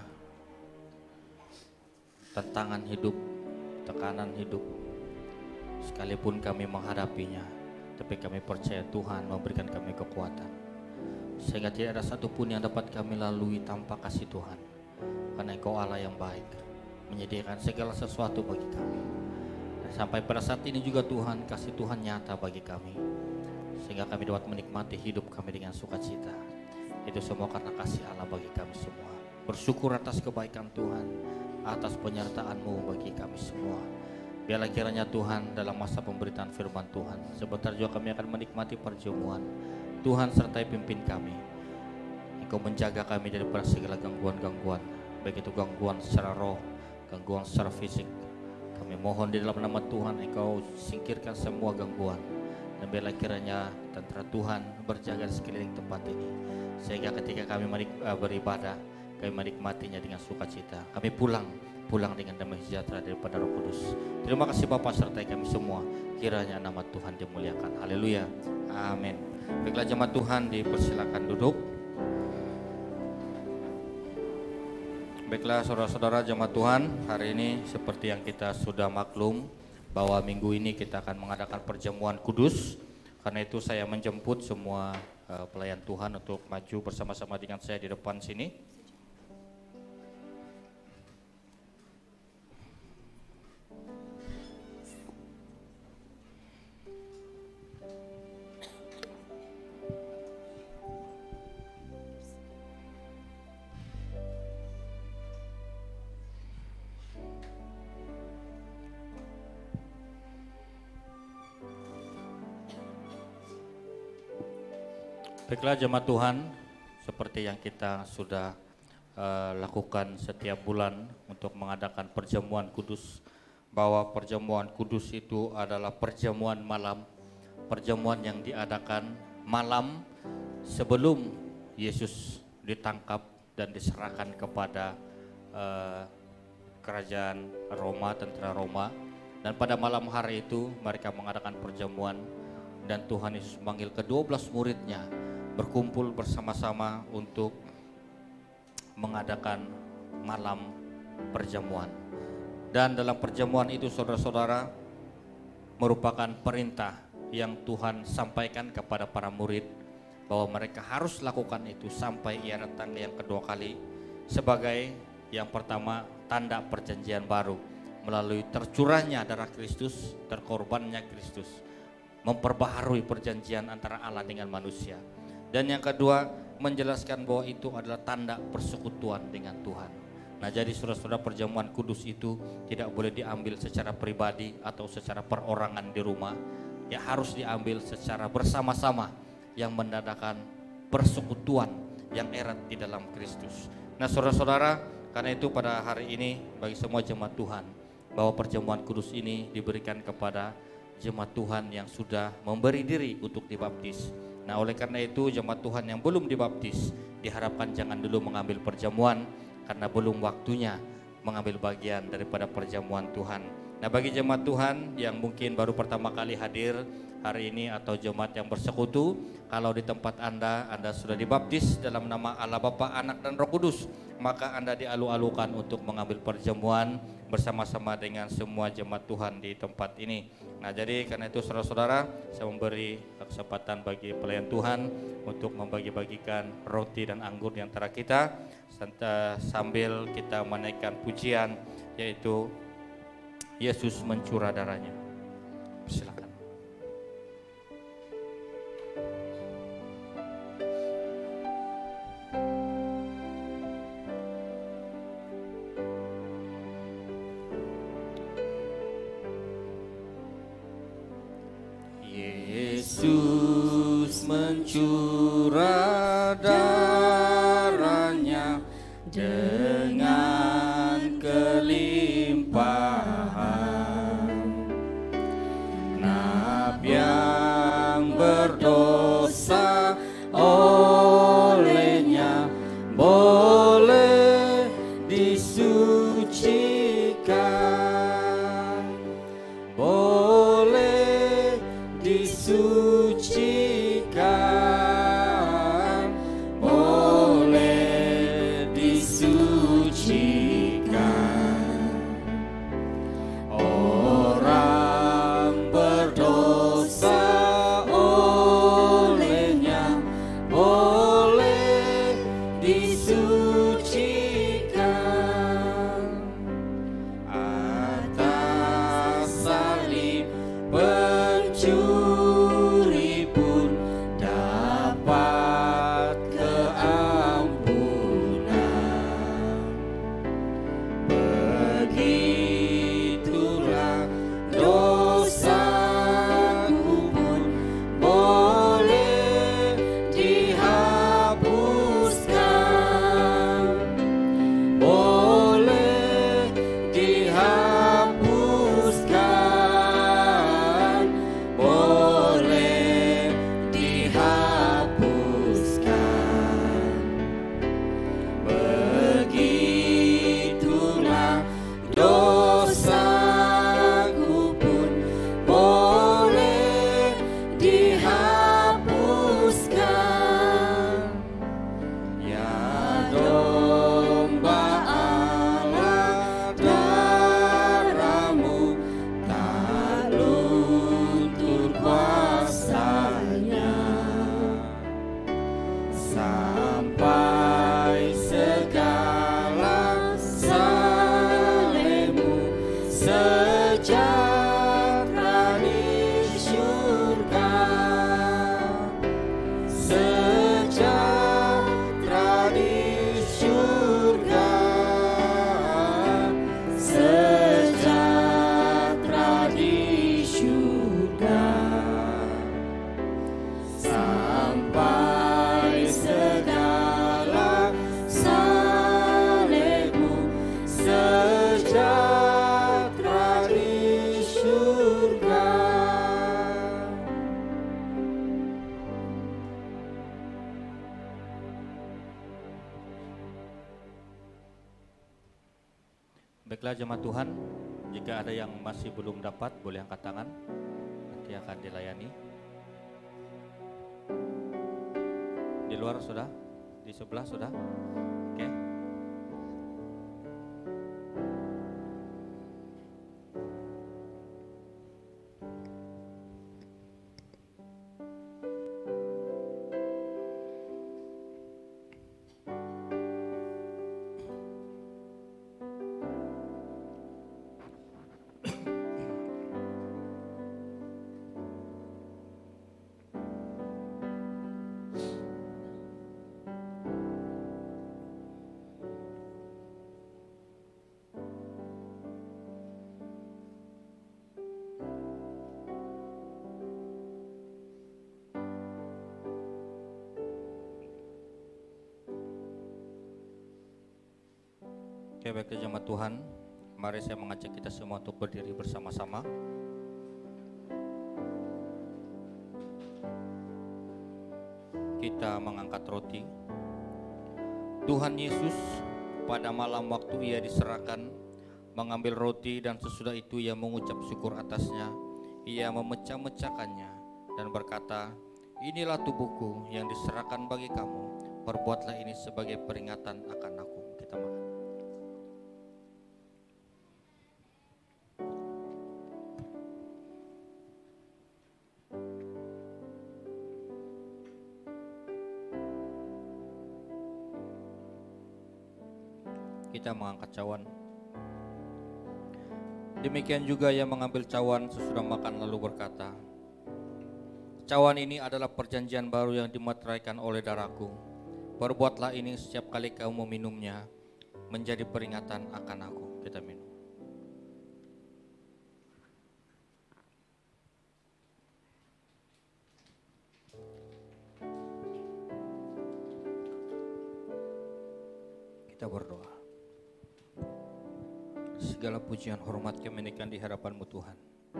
tantangan hidup, tekanan hidup. Sekalipun kami menghadapinya, tapi kami percaya Tuhan memberikan kami kekuatan, sehingga tidak ada satupun yang dapat kami lalui tanpa kasih Tuhan. Karena Engkau Allah yang baik, menyediakan segala sesuatu bagi kami. Dan sampai pada saat ini juga Tuhan, kasih Tuhan nyata bagi kami, sehingga kami dapat menikmati hidup kami dengan sukacita. Itu semua karena kasih Allah bagi kami semua. Bersyukur atas kebaikan Tuhan, atas penyertaan-Mu bagi kami semua. Biarlah kiranya Tuhan dalam masa pemberitaan firman Tuhan, sebentar juga kami akan menikmati perjamuan. Tuhan sertai pimpin kami. Engkau menjaga kami daripada segala gangguan-gangguan, baik itu gangguan secara roh, gangguan secara fisik. Kami mohon di dalam nama Tuhan, Engkau singkirkan semua gangguan. Dan biarlah kiranya tentara Tuhan berjaga di sekeliling tempat ini, sehingga ketika kami menik- uh, beribadah, kami menikmatinya dengan sukacita. Kami pulang, pulang dengan damai sejahtera daripada Roh Kudus. Terima kasih Bapa, sertai kami semua. Kiranya nama Tuhan dimuliakan. Haleluya. Amin. Baiklah jemaat Tuhan, dipersilakan duduk. Baiklah saudara-saudara jemaat Tuhan, hari ini seperti yang kita sudah maklum bahwa minggu ini kita akan mengadakan perjamuan kudus. Karena itu saya menjemput semua uh, pelayan Tuhan untuk maju bersama-sama dengan saya di depan sini. Baiklah jemaat Tuhan, seperti yang kita sudah uh, lakukan setiap bulan untuk mengadakan perjamuan kudus, bahwa perjamuan kudus itu adalah perjamuan malam, perjamuan yang diadakan malam sebelum Yesus ditangkap dan diserahkan kepada uh, kerajaan Roma, tentara Roma. Dan pada malam hari itu mereka mengadakan perjamuan, dan Tuhan Yesus memanggil kedua belas muridnya berkumpul bersama-sama untuk mengadakan malam perjamuan. Dan dalam perjamuan itu saudara-saudara, merupakan perintah yang Tuhan sampaikan kepada para murid bahwa mereka harus lakukan itu sampai Ia datang yang kedua kali, sebagai yang pertama tanda perjanjian baru melalui tercurahnya darah Kristus, terkorbannya Kristus, memperbaharui perjanjian antara Allah dengan manusia. Dan yang kedua, menjelaskan bahwa itu adalah tanda persekutuan dengan Tuhan. Nah, jadi saudara-saudara, perjamuan kudus itu tidak boleh diambil secara pribadi atau secara perorangan di rumah. Ya harus diambil secara bersama-sama yang mendadakan persekutuan yang erat di dalam Kristus. Nah, saudara-saudara, karena itu pada hari ini bagi semua jemaat Tuhan, bahwa perjamuan kudus ini diberikan kepada jemaat Tuhan yang sudah memberi diri untuk dibaptis. Nah, oleh karena itu jemaat Tuhan yang belum dibaptis diharapkan jangan dulu mengambil perjamuan, karena belum waktunya mengambil bagian daripada perjamuan Tuhan. Nah, bagi jemaat Tuhan yang mungkin baru pertama kali hadir hari ini atau jemaat yang bersekutu, kalau di tempat Anda, Anda sudah dibaptis dalam nama Allah Bapa, Anak dan Roh Kudus, maka Anda dialu-alukan untuk mengambil perjamuan bersama-sama dengan semua jemaat Tuhan di tempat ini. Nah, jadi karena itu saudara-saudara, saya memberi kesempatan bagi pelayan Tuhan untuk membagi-bagikan roti dan anggur di antara kita, sambil kita menaikkan pujian, yaitu Yesus mencurah darahnya. Silakan. Yesus mencurah darahnya dengan kelimpahan. Nabi yang berdosa olehnya boleh disucikan. sejahtera di surga, sejahtera di surga, sejahtera di surga, sampai segala salehmu, sejahtera di surga. Baiklah jemaat Tuhan, jika ada yang masih belum dapat boleh angkat tangan, nanti akan dilayani. Di luar sudah? Di sebelah sudah? Oke. Oke, baiklah jemaat Tuhan, mari saya mengajak kita semua untuk berdiri bersama-sama. Kita mengangkat roti. Tuhan Yesus pada malam waktu ia diserahkan mengambil roti, dan sesudah itu ia mengucap syukur atasnya. Ia memecah-mecahkannya dan berkata, "Inilah tubuhku yang diserahkan bagi kamu. Perbuatlah ini sebagai peringatan akan aku." Kita makan. Kita mengangkat cawan. Demikian juga ia mengambil cawan sesudah makan lalu berkata, "Cawan ini adalah perjanjian baru yang dimeteraikan oleh darahku. Perbuatlah ini setiap kali kamu meminumnya, menjadi peringatan akan aku." Kita minum. Kita berdoa. Segala pujian hormat kami naikkan di hadapan-Mu Tuhan,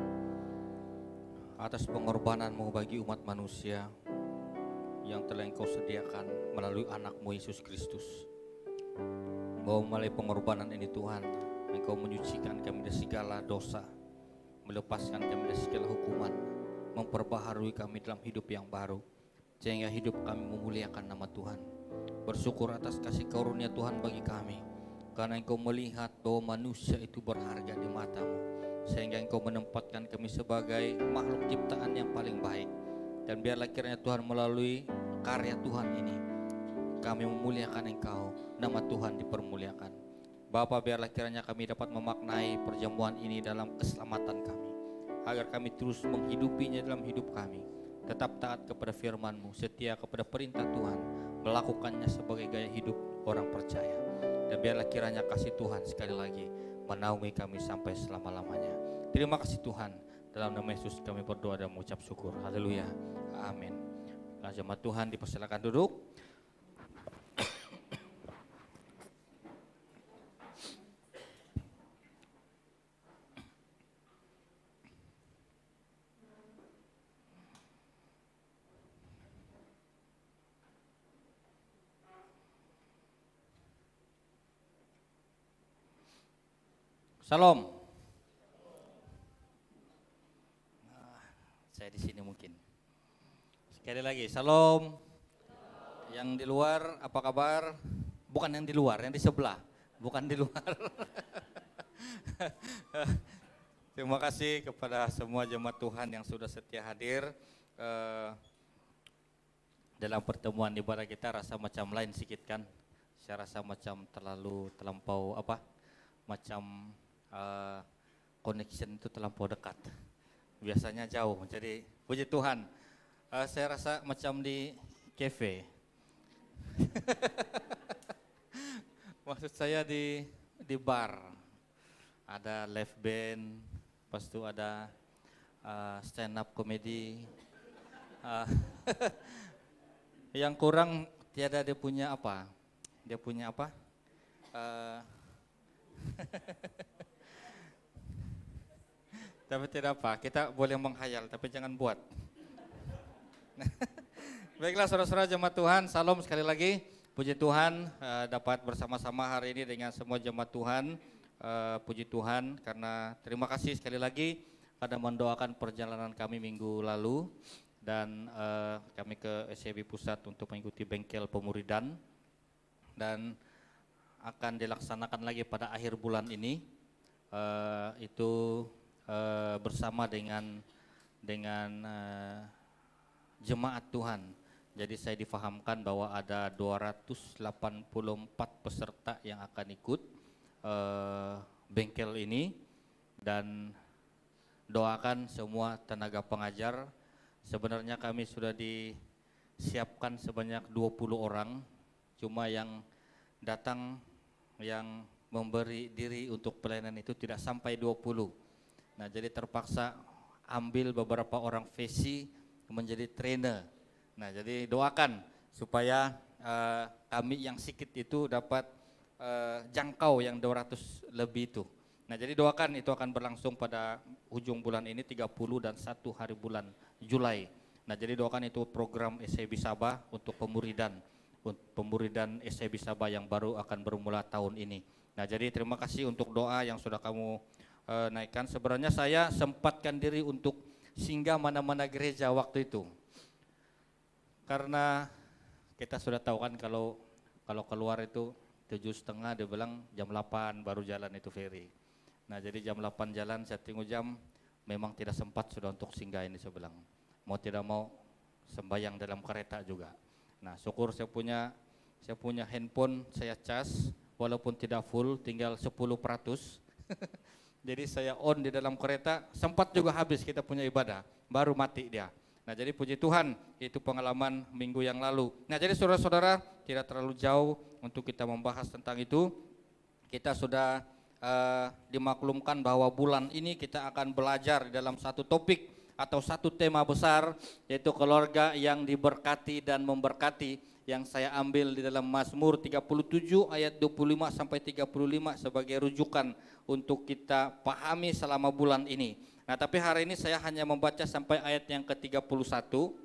atas pengorbanan-Mu bagi umat manusia yang telah Engkau sediakan melalui anak-Mu Yesus Kristus. Bahwa melalui pengorbanan ini Tuhan, Engkau menyucikan kami dari segala dosa, melepaskan kami dari segala hukuman, memperbaharui kami dalam hidup yang baru, sehingga hidup kami memuliakan nama Tuhan. Bersyukur atas kasih karunia Tuhan bagi kami, karena Engkau melihat bahwa manusia itu berharga di mata-Mu, sehingga Engkau menempatkan kami sebagai makhluk ciptaan yang paling baik. Dan biarlah kiranya Tuhan melalui karya Tuhan ini, kami memuliakan Engkau, nama Tuhan dipermuliakan. Bapa, biarlah kiranya kami dapat memaknai perjamuan ini dalam keselamatan kami, agar kami terus menghidupinya dalam hidup kami, tetap taat kepada firman-Mu, setia kepada perintah Tuhan, melakukannya sebagai gaya hidup orang percaya. Dan biarlah kiranya kasih Tuhan sekali lagi menaungi kami sampai selama-lamanya. Terima kasih Tuhan, dalam nama Yesus kami berdoa dan mengucap syukur. Haleluya, amin. Nah, jemaat Tuhan dipersilakan duduk. Salam. Nah, saya di sini mungkin. Sekali lagi, salam. Yang di luar apa kabar? Bukan yang di luar, yang di sebelah. Bukan di luar. Terima kasih kepada semua jemaat Tuhan yang sudah setia hadir eh, dalam pertemuan ibadah kita. Rasa macam lain sedikit kan? Saya rasa macam terlalu terlampau apa? Macam Uh, connection itu terlampau dekat. Biasanya jauh, jadi puji Tuhan. Uh, saya rasa macam di cafe. Maksud saya di di bar. Ada live band, pas itu ada uh, stand up comedy. Uh, yang kurang tiada dia punya apa? Dia punya apa? Uh, tapi tidak apa, kita boleh menghayal, tapi jangan buat. Baiklah saudara-saudara jemaat Tuhan, salam sekali lagi. Puji Tuhan uh, dapat bersama-sama hari ini dengan semua jemaat Tuhan. Uh, puji Tuhan karena terima kasih sekali lagi karena mendoakan perjalanan kami minggu lalu. Dan uh, kami ke S C B Pusat untuk mengikuti bengkel pemuridan. Dan akan dilaksanakan lagi pada akhir bulan ini. Uh, itu uh, bersama dengan, dengan uh, jemaat Tuhan. Jadi saya difahamkan bahwa ada dua ratus delapan puluh empat peserta yang akan ikut uh, bengkel ini, dan doakan semua tenaga pengajar. Sebenarnya kami sudah disiapkan sebanyak dua puluh orang, cuma yang datang yang memberi diri untuk pelayanan itu tidak sampai dua puluh. Nah, jadi terpaksa ambil beberapa orang visi menjadi trainer. Nah, jadi doakan supaya uh, kami yang sedikit itu dapat uh, jangkau yang dua ratus lebih itu. Nah, jadi doakan itu akan berlangsung pada ujung bulan ini tiga puluh dan satu hari bulan Juli. Nah, jadi doakan itu program S C B Sabah untuk pemuridan, untuk pemuridan S C B Sabah yang baru akan bermula tahun ini. Nah, jadi terima kasih untuk doa yang sudah kamu uh, naikkan. Sebenarnya saya sempatkan diri untuk singgah mana-mana gereja waktu itu. Karena kita sudah tahu kan kalau kalau keluar itu tujuh setengah, dia bilang jam delapan baru jalan itu ferry. Nah, jadi jam delapan jalan, saya tunggu jam, memang tidak sempat sudah untuk singgah ini saya bilang. Mau tidak mau sembahyang dalam kereta juga. Nah, syukur saya punya saya punya handphone, saya cas walaupun tidak full, tinggal sepuluh peratus. Jadi saya on di dalam kereta, sempat juga habis kita punya ibadah, baru mati dia. Nah, jadi puji Tuhan, itu pengalaman minggu yang lalu. Nah, jadi saudara-saudara, tidak terlalu jauh untuk kita membahas tentang itu. Kita sudah uh, dimaklumkan bahwa bulan ini kita akan belajar dalam satu topik atau satu tema besar, yaitu keluarga yang diberkati dan memberkati, yang saya ambil di dalam Mazmur tiga puluh tujuh ayat dua puluh lima sampai tiga puluh lima sebagai rujukan untuk kita pahami selama bulan ini. Nah, tapi hari ini saya hanya membaca sampai ayat yang ke tiga puluh satu.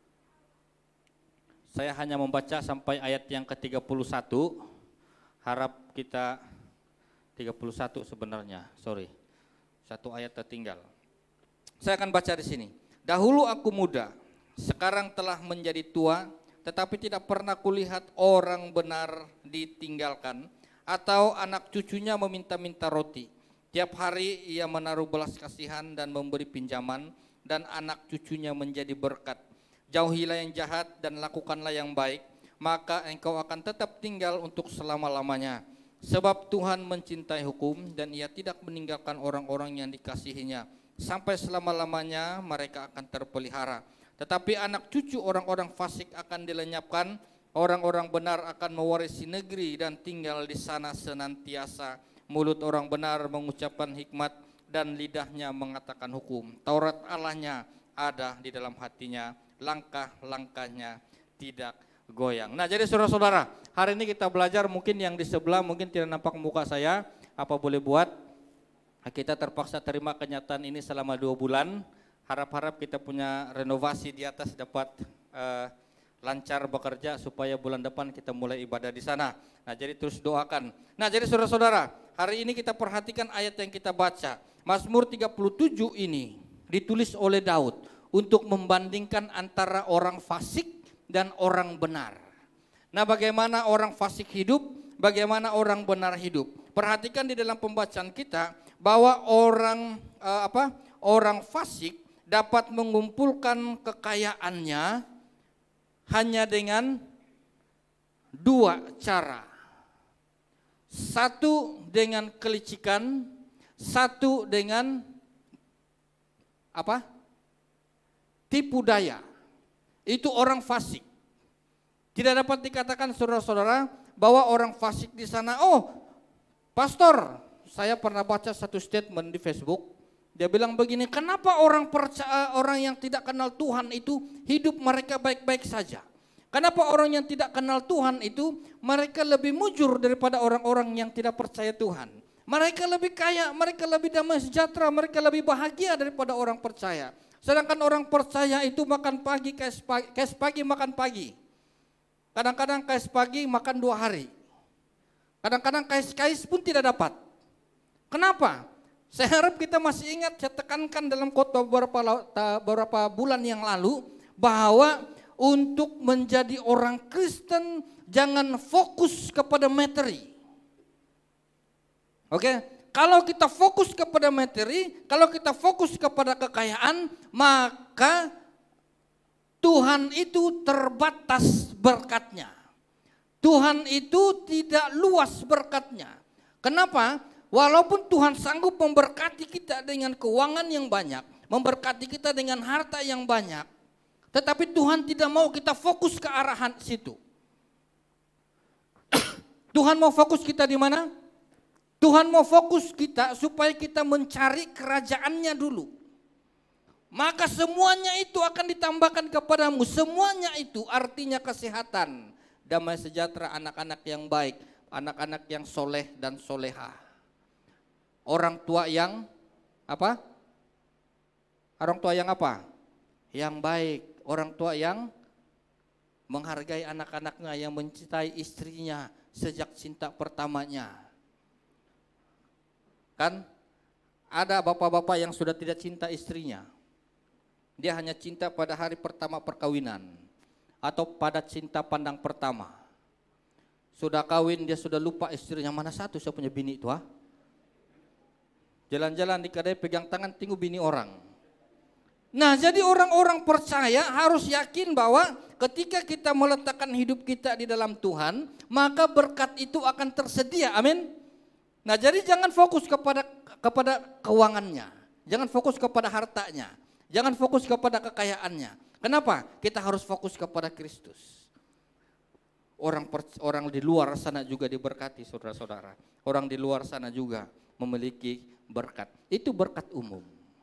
Saya hanya membaca sampai ayat yang ke tiga puluh satu. Harap kita tiga puluh satu sebenarnya, sorry. Satu ayat tertinggal. Saya akan baca di sini. Dahulu aku muda, sekarang telah menjadi tua, tetapi tidak pernah kulihat orang benar ditinggalkan atau anak cucunya meminta-minta roti. Tiap hari ia menaruh belas kasihan dan memberi pinjaman, dan anak cucunya menjadi berkat. Jauhilah yang jahat dan lakukanlah yang baik, maka engkau akan tetap tinggal untuk selama-lamanya. Sebab Tuhan mencintai hukum dan ia tidak meninggalkan orang-orang yang dikasihinya. Sampai selama-lamanya mereka akan terpelihara. Tetapi anak cucu orang-orang fasik akan dilenyapkan, orang-orang benar akan mewarisi negeri dan tinggal di sana senantiasa. Mulut orang benar mengucapkan hikmat dan lidahnya mengatakan hukum. Taurat Allahnya ada di dalam hatinya, langkah-langkahnya tidak goyang. Nah, jadi saudara-saudara, hari ini kita belajar, mungkin yang di sebelah mungkin tidak nampak muka saya, apa boleh buat? Kita terpaksa terima kenyataan ini selama dua bulan. Harap-harap kita punya renovasi di atas dapat uh, lancar bekerja supaya bulan depan kita mulai ibadah di sana. Nah, jadi terus doakan. Nah, jadi saudara-saudara, hari ini kita perhatikan ayat yang kita baca. Mazmur tiga puluh tujuh ini ditulis oleh Daud untuk membandingkan antara orang fasik dan orang benar. Nah, bagaimana orang fasik hidup, bagaimana orang benar hidup. Perhatikan di dalam pembacaan kita bahwa orang uh, apa? Orang fasik dapat mengumpulkan kekayaannya hanya dengan dua cara. Satu dengan kelicikan, satu dengan apa? Tipu daya. Itu orang fasik. Tidak dapat dikatakan saudara-saudara bahwa orang fasik di sana, oh pastor, saya pernah baca satu statement di Facebook. Dia bilang begini, kenapa orang percaya, orang yang tidak kenal Tuhan itu hidup mereka baik-baik saja? Kenapa orang yang tidak kenal Tuhan itu mereka lebih mujur daripada orang-orang yang tidak percaya Tuhan? Mereka lebih kaya, mereka lebih damai sejahtera, mereka lebih bahagia daripada orang percaya. Sedangkan orang percaya itu makan pagi, kais pagi, kais pagi makan pagi. Kadang-kadang kais pagi makan dua hari. Kadang-kadang kais-kais pun tidak dapat. Kenapa? Saya harap kita masih ingat, saya tekankan dalam khotbah beberapa, beberapa bulan yang lalu, bahwa untuk menjadi orang Kristen jangan fokus kepada materi. Oke, kalau kita fokus kepada materi, kalau kita fokus kepada kekayaan, maka Tuhan itu terbatas berkatnya. Tuhan itu tidak luas berkatnya. Kenapa? Walaupun Tuhan sanggup memberkati kita dengan keuangan yang banyak, memberkati kita dengan harta yang banyak, tetapi Tuhan tidak mau kita fokus ke arahan situ. Tuhan mau fokus kita di mana? Tuhan mau fokus kita supaya kita mencari kerajaannya dulu. Maka semuanya itu akan ditambahkan kepadamu. Semuanya itu artinya kesehatan, damai sejahtera, anak-anak yang baik, anak-anak yang soleh dan soleha. Orang tua yang apa? Orang tua yang apa? Yang baik. Orang tua yang menghargai anak-anaknya, yang mencintai istrinya sejak cinta pertamanya. Kan ada bapak-bapak yang sudah tidak cinta istrinya. Dia hanya cinta pada hari pertama perkawinan atau pada cinta pandang pertama. Sudah kawin dia sudah lupa istrinya, mana satu saya punya bini itu ha? Jalan-jalan di kedai pegang tangan tunggu bini orang. Nah, jadi orang-orang percaya harus yakin bahwa ketika kita meletakkan hidup kita di dalam Tuhan, maka berkat itu akan tersedia. Amin. Nah, jadi jangan fokus kepada kepada keuangannya, jangan fokus kepada hartanya, jangan fokus kepada kekayaannya. Kenapa? Kita harus fokus kepada Kristus. Orang orang di luar sana juga diberkati, saudara-saudara. Orang di luar sana juga memiliki berkat. Itu berkat umum.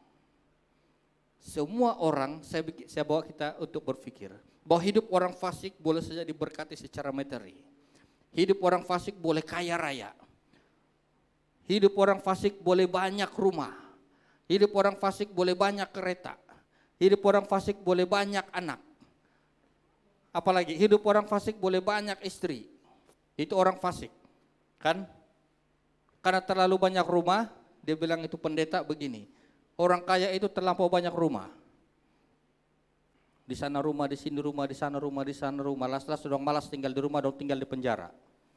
Semua orang, saya, saya bawa kita untuk berpikir bahwa hidup orang fasik boleh saja diberkati secara materi. Hidup orang fasik boleh kaya raya. Hidup orang fasik boleh banyak rumah. Hidup orang fasik boleh banyak kereta. Hidup orang fasik boleh banyak anak. Apalagi hidup orang fasik boleh banyak istri. Itu orang fasik. Kan? Karena terlalu banyak rumah, dia bilang itu pendeta begini, orang kaya itu terlampau banyak rumah. Di sana rumah, di sini rumah, di sana rumah, di sana rumah. Las-las sudah malas tinggal di rumah, dong tinggal di penjara.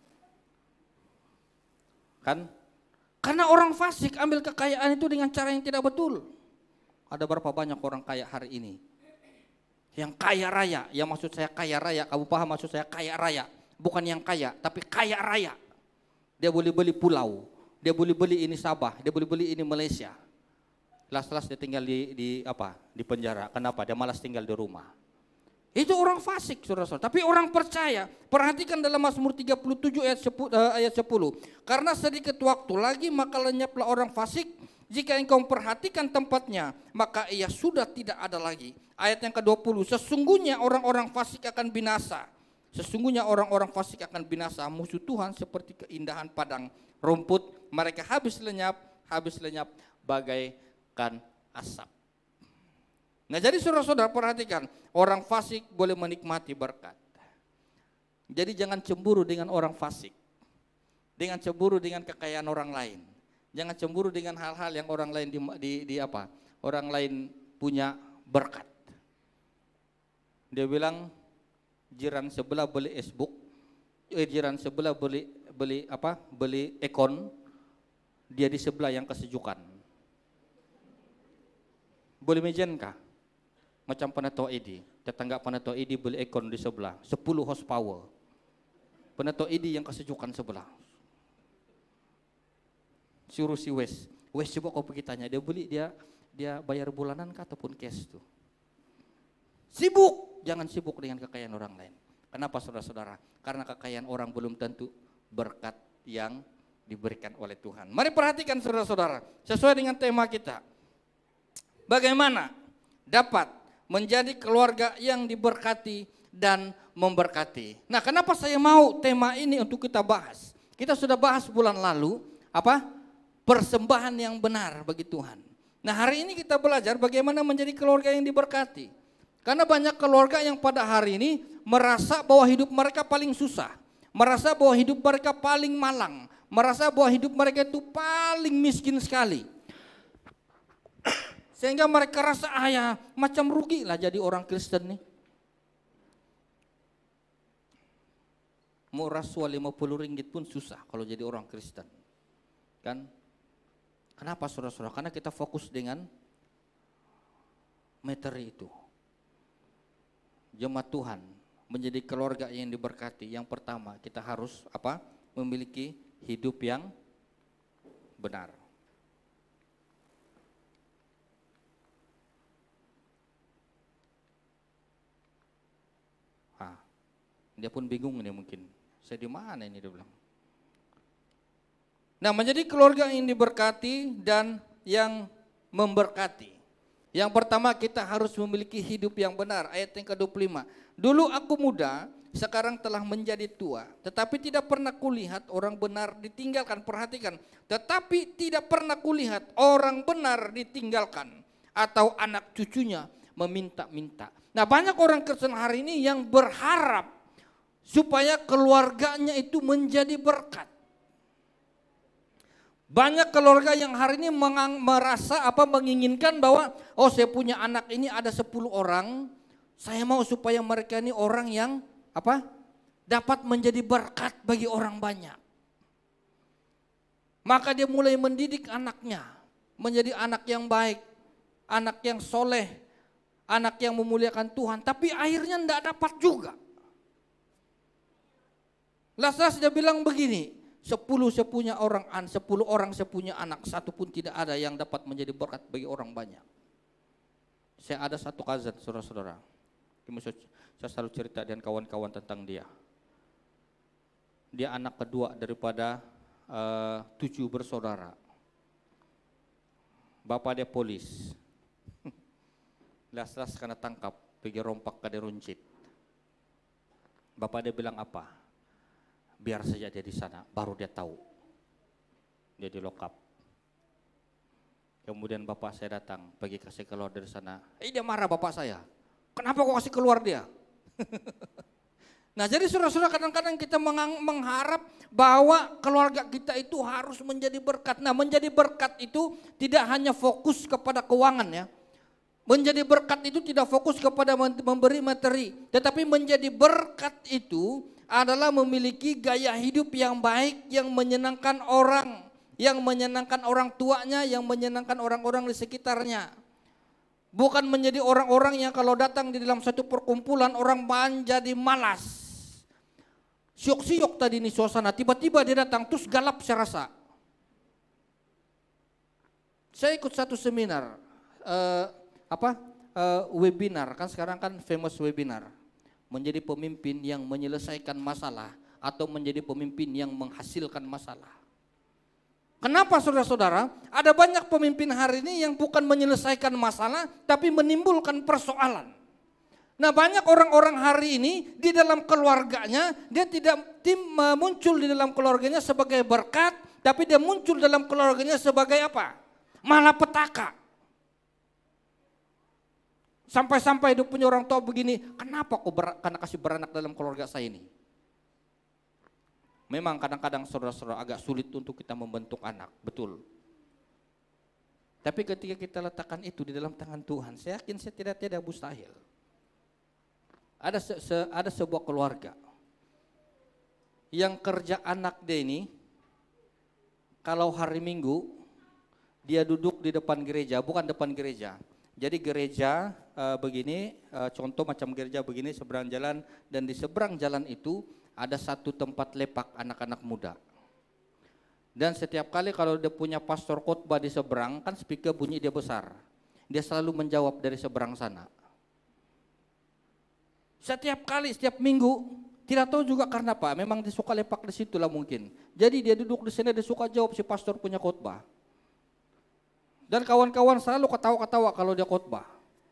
Kan? Karena orang fasik ambil kekayaan itu dengan cara yang tidak betul. Ada berapa banyak orang kaya hari ini? Yang kaya raya, yang maksud saya kaya raya, kamu paham maksud saya kaya raya. Bukan yang kaya, tapi kaya raya. Dia boleh beli pulau. Dia boleh beli ini Sabah, dia boleh beli ini Malaysia. Las-las dia tinggal di, di apa? Di penjara. Kenapa? Dia malas tinggal di rumah. Itu orang fasik, saudara-saudara. Tapi orang percaya, perhatikan dalam Mazmur tiga puluh tujuh ayat sepuluh. Karena sedikit waktu lagi maka lenyaplah orang fasik. Jika engkau perhatikan tempatnya, maka ia sudah tidak ada lagi. Ayat yang ke dua puluh, sesungguhnya orang-orang fasik akan binasa. Sesungguhnya orang-orang fasik akan binasa. Musuh Tuhan seperti keindahan padang rumput. Mereka habis lenyap, habis lenyap bagaikan asap. Nah, jadi saudara-saudara perhatikan, orang fasik boleh menikmati berkat. Jadi jangan cemburu dengan orang fasik. Dengan cemburu dengan kekayaan orang lain. Jangan cemburu dengan hal-hal yang orang lain di, di, di apa? Orang lain punya berkat. Dia bilang jiran sebelah beli Facebook, eh, jiran sebelah beli beli apa? Beli ekon. Dia di sebelah yang kesejukan. Boleh mejenkah? Macam Peneto Edi, tetangga Peneto Edi beli ekon di sebelah, sepuluh horsepower. Peneto Edi yang kesejukan sebelah. Suruh si Wes, Wes coba kau pergi tanya, dia beli dia dia bayar bulanan kah ataupun cash tuh. Sibuk, jangan sibuk dengan kekayaan orang lain. Kenapa saudara-saudara? Karena kekayaan orang belum tentu berkat yang diberikan oleh Tuhan. Mari perhatikan saudara-saudara, sesuai dengan tema kita. Bagaimana dapat menjadi keluarga yang diberkati dan memberkati. Nah, kenapa saya mau tema ini untuk kita bahas? Kita sudah bahas bulan lalu, apa? Persembahan yang benar bagi Tuhan. Nah, hari ini kita belajar bagaimana menjadi keluarga yang diberkati. Karena banyak keluarga yang pada hari ini merasa bahwa hidup mereka paling susah. Merasa bahwa hidup mereka paling malang. Merasa bahwa hidup mereka itu paling miskin sekali. Sehingga mereka rasa, ah ya macam rugi lah jadi orang Kristen nih. Mau rasuah lima puluh ringgit pun susah kalau jadi orang Kristen. Kan? Kenapa saudara-saudara? Karena kita fokus dengan materi itu. Jemaat Tuhan menjadi keluarga yang diberkati. Yang pertama kita harus apa? Memiliki hidup yang benar. Ah, dia pun bingung ini mungkin. Saya di mana ini dia bilang. Nah, menjadi keluarga yang diberkati dan yang memberkati. Yang pertama kita harus memiliki hidup yang benar. Ayat yang ke dua puluh lima. Dulu aku muda, sekarang telah menjadi tua. Tetapi tidak pernah kulihat orang benar ditinggalkan. Perhatikan. Tetapi tidak pernah kulihat orang benar ditinggalkan. Atau anak cucunya meminta-minta. Nah, banyak orang Kristen hari ini yang berharap supaya keluarganya itu menjadi berkat. Banyak keluarga yang hari ini mengang, merasa apa menginginkan bahwa oh saya punya anak ini ada sepuluh orang, saya mau supaya mereka ini orang yang apa? Dapat menjadi berkat bagi orang banyak. Maka dia mulai mendidik anaknya menjadi anak yang baik, anak yang soleh, anak yang memuliakan Tuhan, tapi akhirnya tidak dapat juga. Lazarus dia bilang begini, sepuluh sepunya orang, sepuluh orang sepunya anak, satu pun tidak ada yang dapat menjadi berkat bagi orang banyak. Saya ada satu cousin, saudara-saudara. Saya selalu cerita dengan kawan-kawan tentang dia. Dia anak kedua daripada uh, tujuh bersaudara. Bapak dia polis. Las-las karena tangkap, pergi rompak ke runcit. Bapak dia bilang apa? Biar saja dia di sana, baru dia tahu. Dia di lock up. Kemudian bapak saya datang, pergi kasih keluar dari sana. Eh dia marah bapak saya. Kenapa kok kasih keluar dia? Nah jadi saudara-saudara kadang-kadang kita mengharap bahwa keluarga kita itu harus menjadi berkat. Nah menjadi berkat itu tidak hanya fokus kepada keuangan ya. Menjadi berkat itu tidak fokus kepada memberi materi. Tetapi menjadi berkat itu adalah memiliki gaya hidup yang baik, yang menyenangkan orang, yang menyenangkan orang tuanya, yang menyenangkan orang-orang di sekitarnya. Bukan menjadi orang-orang yang kalau datang di dalam satu perkumpulan orang menjadi malas. Syok-syok tadi ini suasana, tiba-tiba dia datang terus galap saya rasa. Saya ikut satu seminar, uh, apa uh, webinar, kan sekarang kan famous webinar. Menjadi pemimpin yang menyelesaikan masalah atau menjadi pemimpin yang menghasilkan masalah. Kenapa saudara-saudara? Ada banyak pemimpin hari ini yang bukan menyelesaikan masalah tapi menimbulkan persoalan. Nah banyak orang-orang hari ini di dalam keluarganya dia tidak tim, muncul di dalam keluarganya sebagai berkat, tapi dia muncul dalam keluarganya sebagai apa? Malapetaka. Sampai-sampai dia punya orang tua begini, kenapa kok ber, karena kasih beranak dalam keluarga saya ini? Memang kadang-kadang saudara-saudara agak sulit untuk kita membentuk anak, betul. Tapi ketika kita letakkan itu di dalam tangan Tuhan, saya yakin saya tidak tidak mustahil. Ada se, se, ada sebuah keluarga yang kerja anak dia ini, kalau hari Minggu dia duduk di depan gereja, bukan depan gereja. Jadi gereja uh, begini, uh, contoh macam gereja begini seberang jalan, dan di seberang jalan itu ada satu tempat lepak anak-anak muda. Dan setiap kali kalau dia punya pastor khotbah di seberang, kan speaker bunyi dia besar. Dia selalu menjawab dari seberang sana. Setiap kali, setiap minggu, tidak tahu juga karena apa, memang dia suka lepak di situ lah mungkin. Jadi dia duduk di sini, dia suka jawab si pastor punya khotbah. Dan kawan-kawan selalu ketawa-ketawa kalau dia khotbah.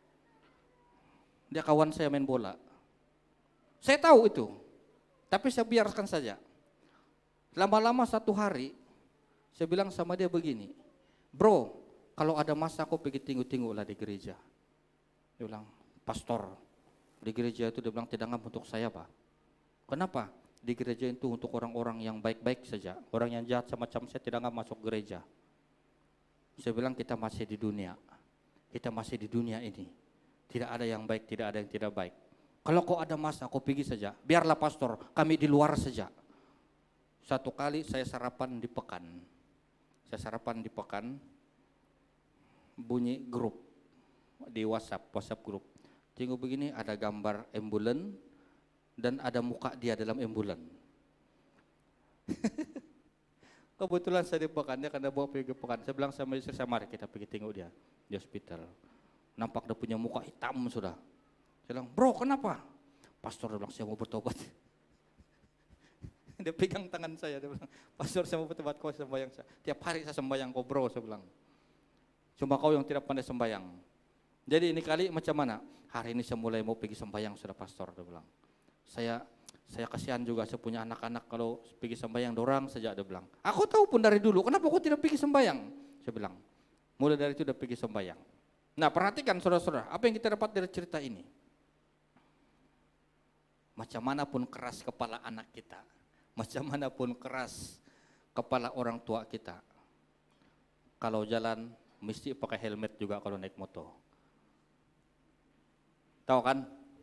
Dia kawan saya main bola. Saya tahu itu, tapi saya biarkan saja. Lama-lama satu hari, saya bilang sama dia begini, bro, kalau ada masa aku pergi tinggu-tinggu lah di gereja. Dia bilang, pastor, di gereja itu dia bilang tidak untuk saya Pak. Kenapa? Di gereja itu untuk orang-orang yang baik-baik saja. Orang yang jahat semacam saya tidak masuk gereja. Saya bilang kita masih di dunia. Kita masih di dunia ini. Tidak ada yang baik, tidak ada yang tidak baik. Kalau kau ada masa, kau pergi saja. Biarlah pastor, kami di luar saja. Satu kali saya sarapan di Pekan. Saya sarapan di Pekan. Bunyi grup di WhatsApp, WhatsApp grup. Tengok begini ada gambar ambulan dan ada muka dia dalam ambulan. Kebetulan saya di Pekan, dia karena bawa pergi ke Pekan. Saya bilang sama istri saya, mari kita pergi tengok dia di hospital. Nampak dia punya muka hitam sudah. Saya bilang, bro kenapa? Pastor dia bilang, saya mau bertobat. Dia pegang tangan saya, dia bilang, pastor saya mau bertobat, kau sembahyang saya. Tiap hari saya sembahyang kau bro, saya bilang. Cuma kau yang tidak pandai sembahyang. Jadi ini kali macam mana? Hari ini saya mulai mau pergi sembahyang sudah pastor, dia bilang. Saya saya kasihan juga, saya punya anak-anak kalau pergi sembahyang dorang saja, dia bilang. Aku tahu pun dari dulu, kenapa kau tidak pergi sembahyang? Saya bilang, mulai dari itu udah pergi sembahyang. Nah perhatikan saudara-saudara, apa yang kita dapat dari cerita ini? Macam manapun keras kepala anak kita, macam manapun keras kepala orang tua kita, kalau jalan mesti pakai helmet juga kalau naik motor. Tahu kan?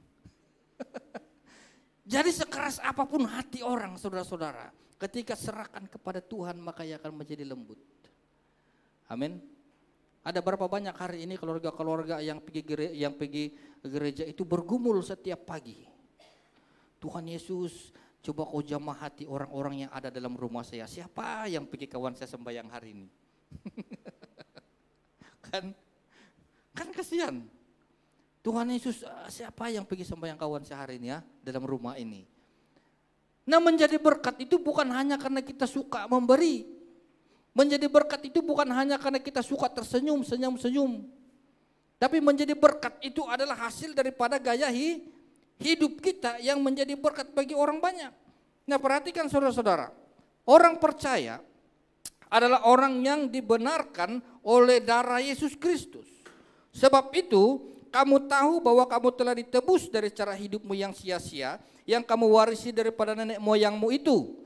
Jadi sekeras apapun hati orang, saudara-saudara, ketika serahkan kepada Tuhan maka ia akan menjadi lembut. Amin. Ada berapa banyak hari ini keluarga-keluarga yang pergi gereja, yang pergi gereja itu bergumul setiap pagi. Tuhan Yesus, coba kau jamah hati orang-orang yang ada dalam rumah saya. Siapa yang pergi kawan saya sembahyang hari ini? kan, kan kasihan. Tuhan Yesus, siapa yang pergi sembahyang kawan saya hari ini ya dalam rumah ini? Nah menjadi berkat itu bukan hanya karena kita suka memberi. Menjadi berkat itu bukan hanya karena kita suka tersenyum, senyum-senyum. Tapi menjadi berkat itu adalah hasil daripada gaya hidup kita yang menjadi berkat bagi orang banyak. Nah perhatikan saudara-saudara, orang percaya adalah orang yang dibenarkan oleh darah Yesus Kristus. Sebab itu, kamu tahu bahwa kamu telah ditebus dari cara hidupmu yang sia-sia, yang kamu warisi daripada nenek moyangmu itu.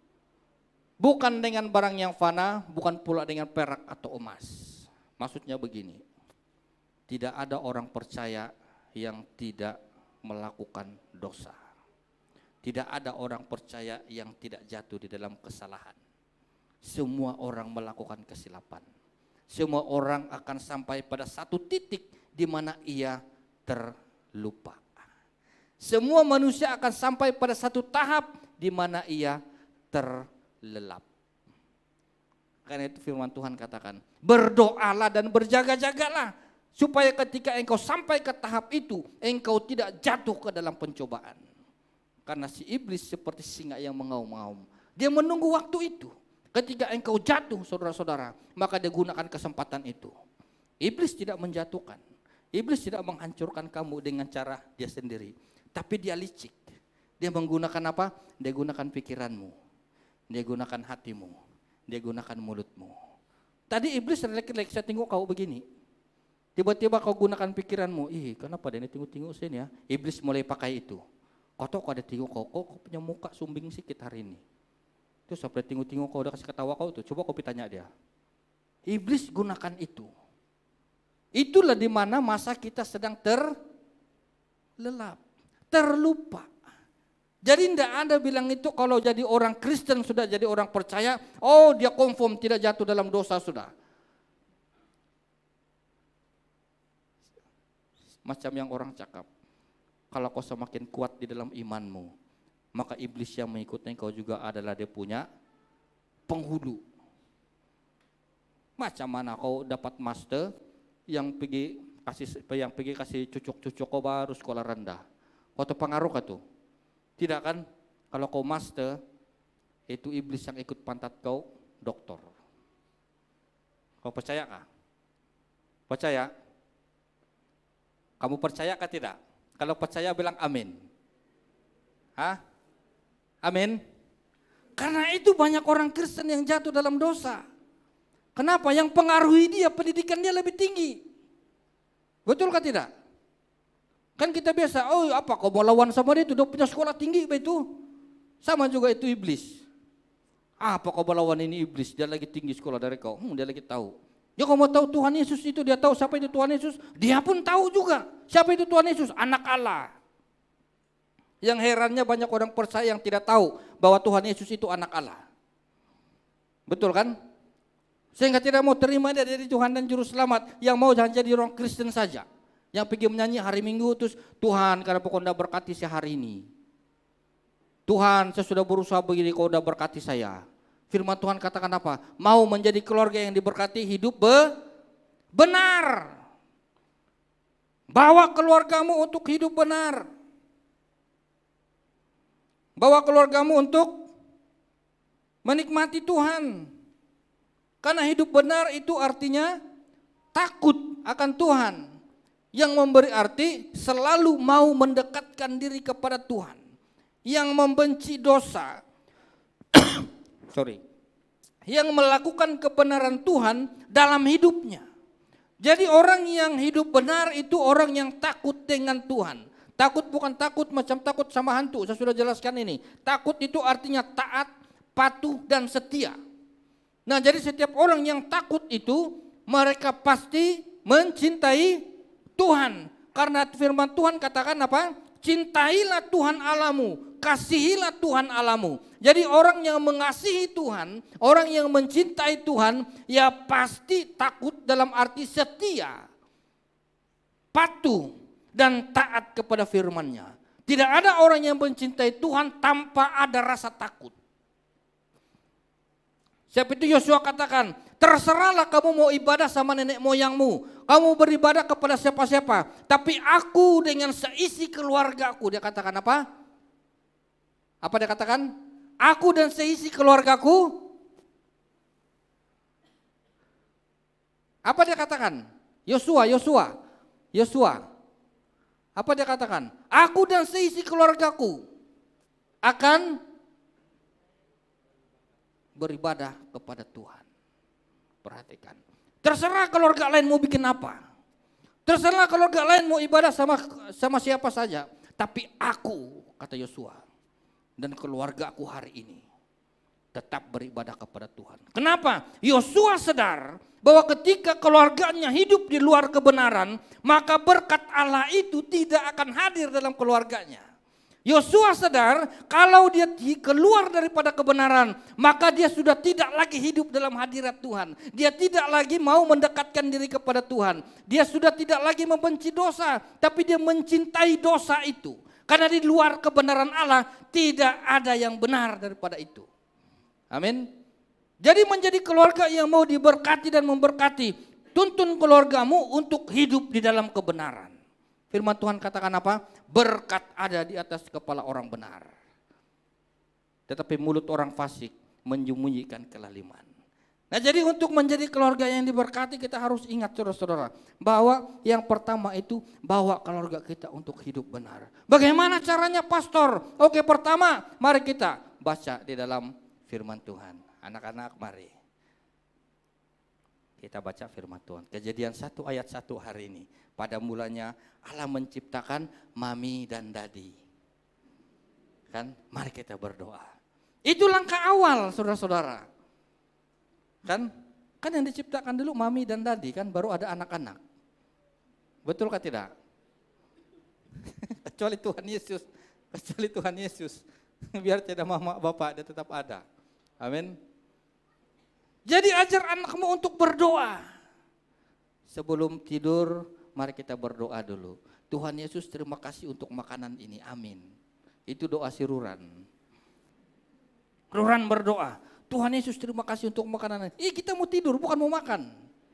Bukan dengan barang yang fana, bukan pula dengan perak atau emas. Maksudnya begini, tidak ada orang percaya yang tidak melakukan dosa. Tidak ada orang percaya yang tidak jatuh di dalam kesalahan. Semua orang melakukan kesilapan. Semua orang akan sampai pada satu titik di mana ia terlupa. Semua manusia akan sampai pada satu tahap di mana ia terlelap. Karena itu firman Tuhan katakan, berdoalah dan berjaga-jagalah supaya ketika engkau sampai ke tahap itu, engkau tidak jatuh ke dalam pencobaan. Karena si iblis seperti singa yang mengaum-ngaum. Dia menunggu waktu itu. Ketika engkau jatuh saudara-saudara, maka dia gunakan kesempatan itu. Iblis tidak menjatuhkan. Iblis tidak menghancurkan kamu dengan cara dia sendiri. Tapi dia licik. Dia menggunakan apa? Dia gunakan pikiranmu. Dia gunakan hatimu. Dia gunakan mulutmu. Tadi iblis relek-relek, saya tengok kau begini. Tiba-tiba kau gunakan pikiranmu. Ih, kenapa dia tengok-tengok sini ya? Iblis mulai pakai itu. Kau tahu kau ada tengok kau, kau, kau punya muka sumbing sikit hari ini. Terus sampai tengok-tengok kau udah kasih ketawa kau tuh. Coba kau tanya dia. Iblis gunakan itu. Itulah di mana masa kita sedang terlelap, terlupa. Jadi tidak ada bilang itu kalau jadi orang Kristen sudah jadi orang percaya, oh dia confirm tidak jatuh dalam dosa sudah. Macam yang orang cakap, kalau kau semakin kuat di dalam imanmu, maka iblis yang mengikuti kau juga adalah dia punya penghulu. Macam mana kau dapat master yang pergi kasih yang pergi kasih cucuk-cucuk kau baru sekolah rendah? Kau terpengaruh kah tuh? Tidak kan? Kalau kau master, itu iblis yang ikut pantat kau doktor. Kau percaya kah? Percaya? Kamu percaya kah tidak? Kalau percaya bilang amin. Hah? Amin? Karena itu banyak orang Kristen yang jatuh dalam dosa. Kenapa? Yang pengaruhi dia, pendidikan dia lebih tinggi. Betul kah tidak? Kan kita biasa, oh apa kau mau lawan sama dia itu, dia punya sekolah tinggi itu. Sama juga itu iblis. Apa kau mau lawan ini iblis, dia lagi tinggi sekolah dari kau, hmm, dia lagi tahu. Ya kau mau tahu Tuhan Yesus itu, dia tahu siapa itu Tuhan Yesus, dia pun tahu juga siapa itu Tuhan Yesus, anak Allah. Yang herannya banyak orang percaya yang tidak tahu bahwa Tuhan Yesus itu anak Allah. Betul kan? Sehingga tidak mau terima dia dari Tuhan dan Juru Selamat, yang mau jadi orang Kristen saja. Yang pergi menyanyi hari Minggu terus, Tuhan karena kau udah berkati saya hari ini. Tuhan saya sudah berusaha begini, kau udah berkati saya. Firman Tuhan katakan apa? Mau menjadi keluarga yang diberkati, hidup be benar. Bawa keluargamu untuk hidup benar. Bawa keluargamu untuk menikmati Tuhan. Karena hidup benar itu artinya takut akan Tuhan. Yang memberi arti selalu mau mendekatkan diri kepada Tuhan. Yang membenci dosa. Sorry. Yang melakukan kebenaran Tuhan dalam hidupnya. Jadi orang yang hidup benar itu orang yang takut dengan Tuhan. Takut bukan takut macam takut sama hantu, saya sudah jelaskan ini. Takut itu artinya taat, patuh dan setia. Nah jadi setiap orang yang takut itu mereka pasti mencintai Tuhan. Karena firman Tuhan katakan apa? Cintailah Tuhan Allahmu, kasihilah Tuhan Allahmu. Jadi orang yang mengasihi Tuhan, orang yang mencintai Tuhan, ya pasti takut dalam arti setia, patuh dan taat kepada firman-Nya. Tidak ada orang yang mencintai Tuhan tanpa ada rasa takut. Siapa itu Yosua katakan, terserahlah kamu mau ibadah sama nenek moyangmu. Kamu beribadah kepada siapa-siapa. Tapi aku dengan seisi keluargaku. Dia katakan apa? Apa dia katakan? Aku dan seisi keluargaku. Apa dia katakan? Yosua, Yosua, Yosua. Apa dia katakan? Aku dan seisi keluargaku akan beribadah kepada Tuhan. Perhatikan. Terserah keluarga lain mau bikin apa. Terserah keluarga lain mau ibadah sama sama siapa saja. Tapi aku, kata Yosua, dan keluarga aku hari ini tetap beribadah kepada Tuhan. Kenapa? Yosua sadar bahwa ketika keluarganya hidup di luar kebenaran, maka berkat Allah itu tidak akan hadir dalam keluarganya. Yosua sadar kalau dia keluar daripada kebenaran, maka dia sudah tidak lagi hidup dalam hadirat Tuhan. Dia tidak lagi mau mendekatkan diri kepada Tuhan. Dia sudah tidak lagi membenci dosa, tapi dia mencintai dosa itu. Karena di luar kebenaran Allah tidak ada yang benar daripada itu. Amin. Jadi menjadi keluarga yang mau diberkati dan memberkati, tuntun keluargamu untuk hidup di dalam kebenaran. Firman Tuhan katakan apa? Berkat ada di atas kepala orang benar. Tetapi mulut orang fasik menyembunyikan kelaliman. Nah jadi untuk menjadi keluarga yang diberkati kita harus ingat saudara-saudara. Bahwa yang pertama itu bawa keluarga kita untuk hidup benar. Bagaimana caranya pastor? Oke pertama mari kita baca di dalam firman Tuhan. Anak-anak mari. Kita baca firman Tuhan. Kejadian satu ayat satu hari ini. Pada mulanya Allah menciptakan mami dan dadi. Kan? Mari kita berdoa. Itu langkah awal saudara-saudara. Kan? Kan yang diciptakan dulu mami dan dadi kan baru ada anak-anak. Betul kah tidak? Kecuali Tuhan Yesus. Kecuali Tuhan Yesus. Biar tidak mama bapak dia tetap ada. Amin. Jadi ajar anakmu untuk berdoa. Sebelum tidur, mari kita berdoa dulu. Tuhan Yesus terima kasih untuk makanan ini. Amin. Itu doa si Ruran. Ruran berdoa. Tuhan Yesus terima kasih untuk makanan. Ih kita mau tidur bukan mau makan.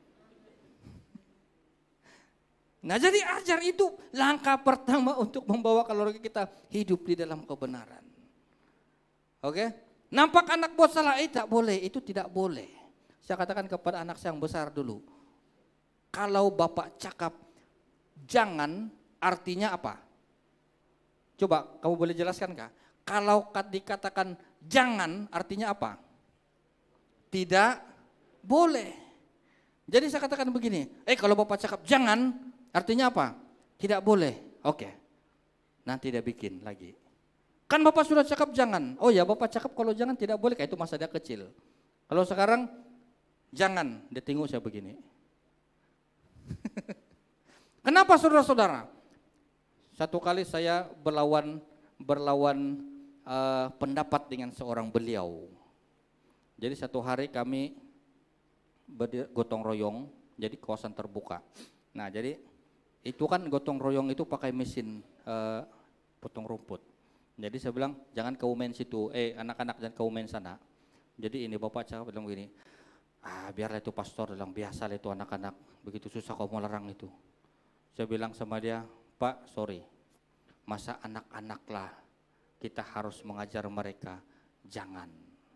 Nah jadi ajar itu langkah pertama untuk membawa keluarga kita hidup di dalam kebenaran. Oke? Nampak anak buat salah, eh tak boleh, itu tidak boleh. Saya katakan kepada anak saya yang besar dulu. Kalau bapak cakap jangan artinya apa? Coba kamu boleh jelaskan kah? Kalau dikatakan jangan artinya apa? Tidak boleh. Jadi saya katakan begini, eh kalau bapak cakap jangan artinya apa? Tidak boleh. Oke. Nanti dia bikin lagi. Kan bapak sudah cakap jangan. Oh ya bapak cakap kalau jangan tidak boleh, kayak itu masa dia kecil. Kalau sekarang jangan, dia tengok saya begini. Kenapa saudara-saudara? Satu kali saya berlawan berlawan uh, pendapat dengan seorang beliau. Jadi satu hari kami bergotong royong, jadi kawasan terbuka. Nah jadi itu kan gotong royong itu pakai mesin uh, potong rumput. Jadi saya bilang jangan kau main situ, eh anak-anak jangan kau main sana. Jadi ini bapak cakap bilang begini, ah biarlah itu pastor, bilang biasa lah itu anak-anak, begitu susah kau mau larang itu. Saya bilang sama dia, Pak sorry, masa anak-anak lah kita harus mengajar mereka, jangan.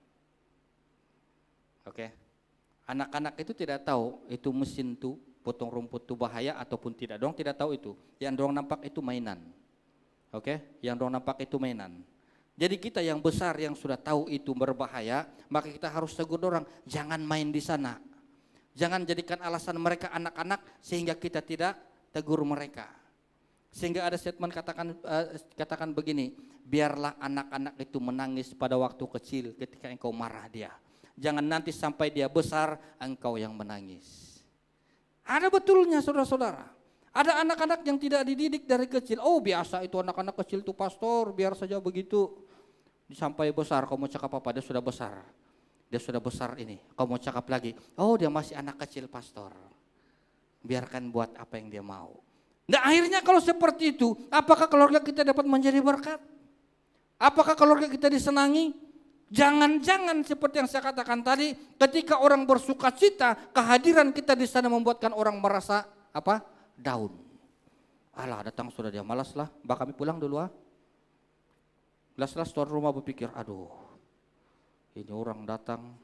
Oke, anak-anak itu tidak tahu itu mesin tuh potong rumput itu bahaya ataupun tidak, dong tidak tahu itu, yang dong nampak itu mainan. Oke, yang dong nampak itu mainan. Jadi kita yang besar yang sudah tahu itu berbahaya, maka kita harus tegur orang, jangan main di sana. Jangan jadikan alasan mereka anak-anak sehingga kita tidak tegur mereka. Sehingga ada statement katakan uh, katakan begini, biarlah anak-anak itu menangis pada waktu kecil ketika engkau marah dia. Jangan nanti sampai dia besar engkau yang menangis. Ada betulnya saudara-saudara. Ada anak-anak yang tidak dididik dari kecil. Oh biasa itu anak-anak kecil itu pastor, biar saja begitu. Sampai besar, kamu cakap apa? Dia sudah besar. Dia sudah besar ini. Kamu cakap lagi, oh dia masih anak kecil pastor. Biarkan buat apa yang dia mau. Nah akhirnya kalau seperti itu, apakah keluarga kita dapat menjadi berkat? Apakah keluarga kita disenangi? Jangan-jangan seperti yang saya katakan tadi, ketika orang bersuka cita, kehadiran kita di sana membuatkan orang merasa apa? Down. Alah datang sudah dia, malas lah, bah kami pulang dulu ah. Las-las tuan rumah berpikir, aduh ini orang datang.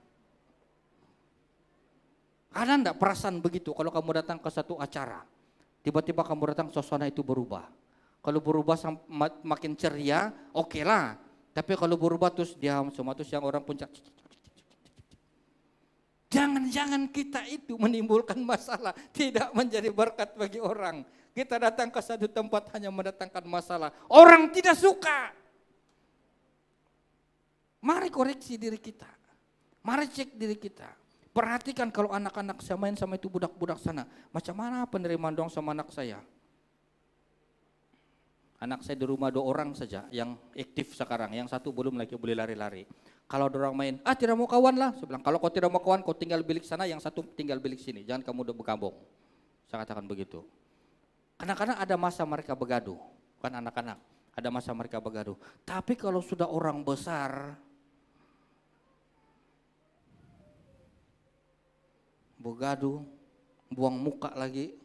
Ada enggak perasaan begitu kalau kamu datang ke satu acara, tiba-tiba kamu datang suasana itu berubah. Kalau berubah makin ceria, oke okay lah. Tapi kalau berubah terus diam semua, terus yang orang puncak. Jangan-jangan kita itu menimbulkan masalah, tidak menjadi berkat bagi orang. Kita datang ke satu tempat hanya mendatangkan masalah. Orang tidak suka. Mari koreksi diri kita. Mari cek diri kita. Perhatikan kalau anak-anak saya main sama itu budak-budak sana. Macam mana penerimaan dong sama anak saya? Anak saya di rumah dua orang saja yang aktif sekarang, yang satu belum lagi boleh lari-lari. Kalau orang main, ah tidak mau kawan lah. Saya bilang, kalau kau tidak mau kawan, kau tinggal bilik sana, yang satu tinggal bilik sini. Jangan kamu udah bergabung. Saya katakan begitu. Kadang-kadang ada masa mereka begaduh, bukan anak-anak. Ada masa mereka begaduh. Tapi kalau sudah orang besar, begaduh, buang muka lagi.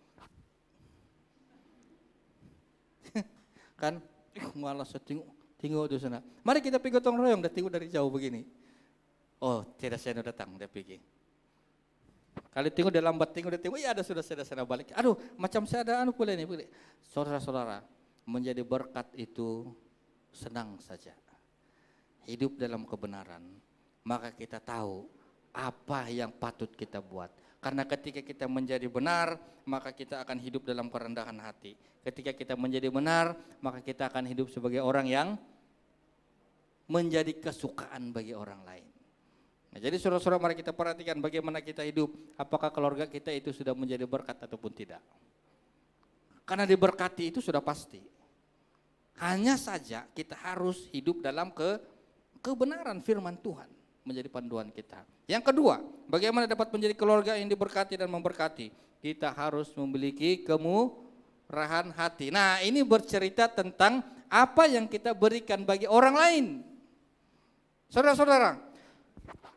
Kan malas tengok tengok di sana. Mari kita pergi gotong royong, dah tengok dari jauh begini. Oh, tidak saya datang, dia pergi. Kali tengok dia lambat, tengok dia tengok, iya ada sudah saya sana balik. Aduh, macam saya ada anu boleh nih, boleh. Saudara-saudara, menjadi berkat itu senang saja. Hidup dalam kebenaran, maka kita tahu apa yang patut kita buat. Karena ketika kita menjadi benar, maka kita akan hidup dalam kerendahan hati. Ketika kita menjadi benar, maka kita akan hidup sebagai orang yang menjadi kesukaan bagi orang lain. Nah, jadi saudara-saudara, mari kita perhatikan bagaimana kita hidup. Apakah keluarga kita itu sudah menjadi berkat ataupun tidak. Karena diberkati itu sudah pasti. Hanya saja kita harus hidup dalam ke kebenaran firman Tuhan. Menjadi panduan kita. Yang kedua, bagaimana dapat menjadi keluarga yang diberkati dan memberkati? Kita harus memiliki kemurahan hati. Nah, ini bercerita tentang apa yang kita berikan bagi orang lain. Saudara-saudara,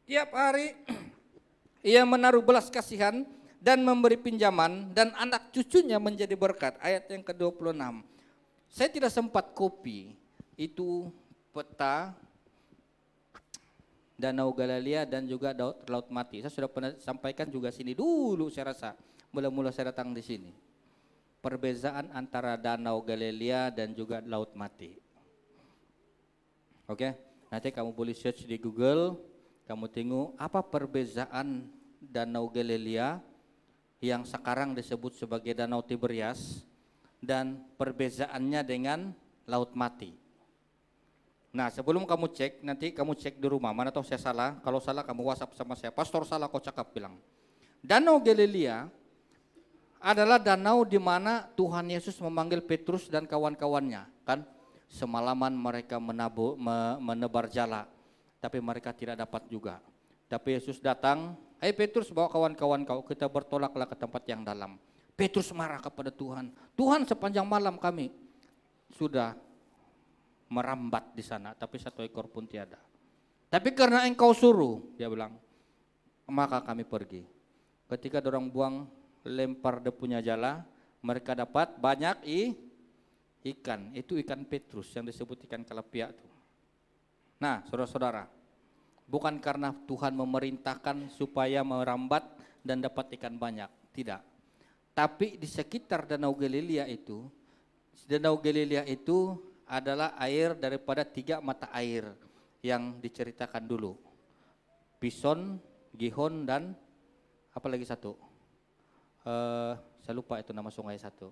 Tiap hari ia menaruh belas kasihan dan memberi pinjaman dan anak cucunya menjadi berkat. Ayat yang ke dua puluh enam. Saya tidak sempat copy itu peta Danau Galilea dan juga Laut, Laut Mati. Saya sudah pernah sampaikan juga sini dulu saya rasa. Mula-mula saya datang di sini. Perbezaan antara Danau Galilea dan juga Laut Mati. Oke, nanti kamu boleh search di Google, kamu tengok apa perbezaan Danau Galilea yang sekarang disebut sebagai Danau Tiberias dan perbezaannya dengan Laut Mati. Nah, sebelum kamu cek, nanti kamu cek di rumah, mana tahu saya salah, kalau salah kamu WhatsApp sama saya, pastor salah kau cakap bilang. Danau Galilea adalah danau di mana Tuhan Yesus memanggil Petrus dan kawan-kawannya, kan? Semalaman mereka menabu, me, menebar jala, tapi mereka tidak dapat juga. Tapi Yesus datang, "Hai Petrus, bawa kawan-kawan kau, kita bertolaklah ke tempat yang dalam." Petrus marah kepada Tuhan. "Tuhan, sepanjang malam kami sudah merambat di sana, tapi satu ekor pun tiada. Tapi karena engkau suruh," dia bilang, "maka kami pergi." Ketika dorang buang, lempar dia punya jala, mereka dapat banyak i, ikan. Itu ikan Petrus yang disebut ikan kalapiak itu. Nah, saudara-saudara, bukan karena Tuhan memerintahkan supaya merambat dan dapat ikan banyak, tidak. Tapi di sekitar Danau Galilea itu, Danau Galilea itu adalah air daripada tiga mata air yang diceritakan dulu. Pison, Gihon, dan apa lagi satu? Uh, saya lupa itu nama sungai satu.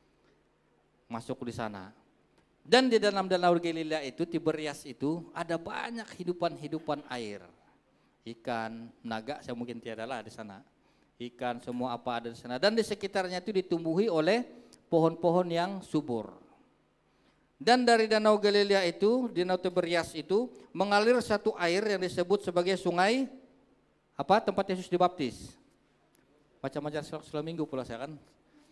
Masuk di sana. Dan di dalam Danau Galilea itu, Tiberias itu, ada banyak hidupan-hidupan air. Ikan, naga saya mungkin tiada lah di sana. Ikan, semua apa ada di sana. Dan di sekitarnya itu ditumbuhi oleh pohon-pohon yang subur. Dan dari Danau Galilea itu, Danau Tiberias itu mengalir satu air yang disebut sebagai sungai apa? Tempat Yesus dibaptis. Baca majalah selama minggu pula saya kan.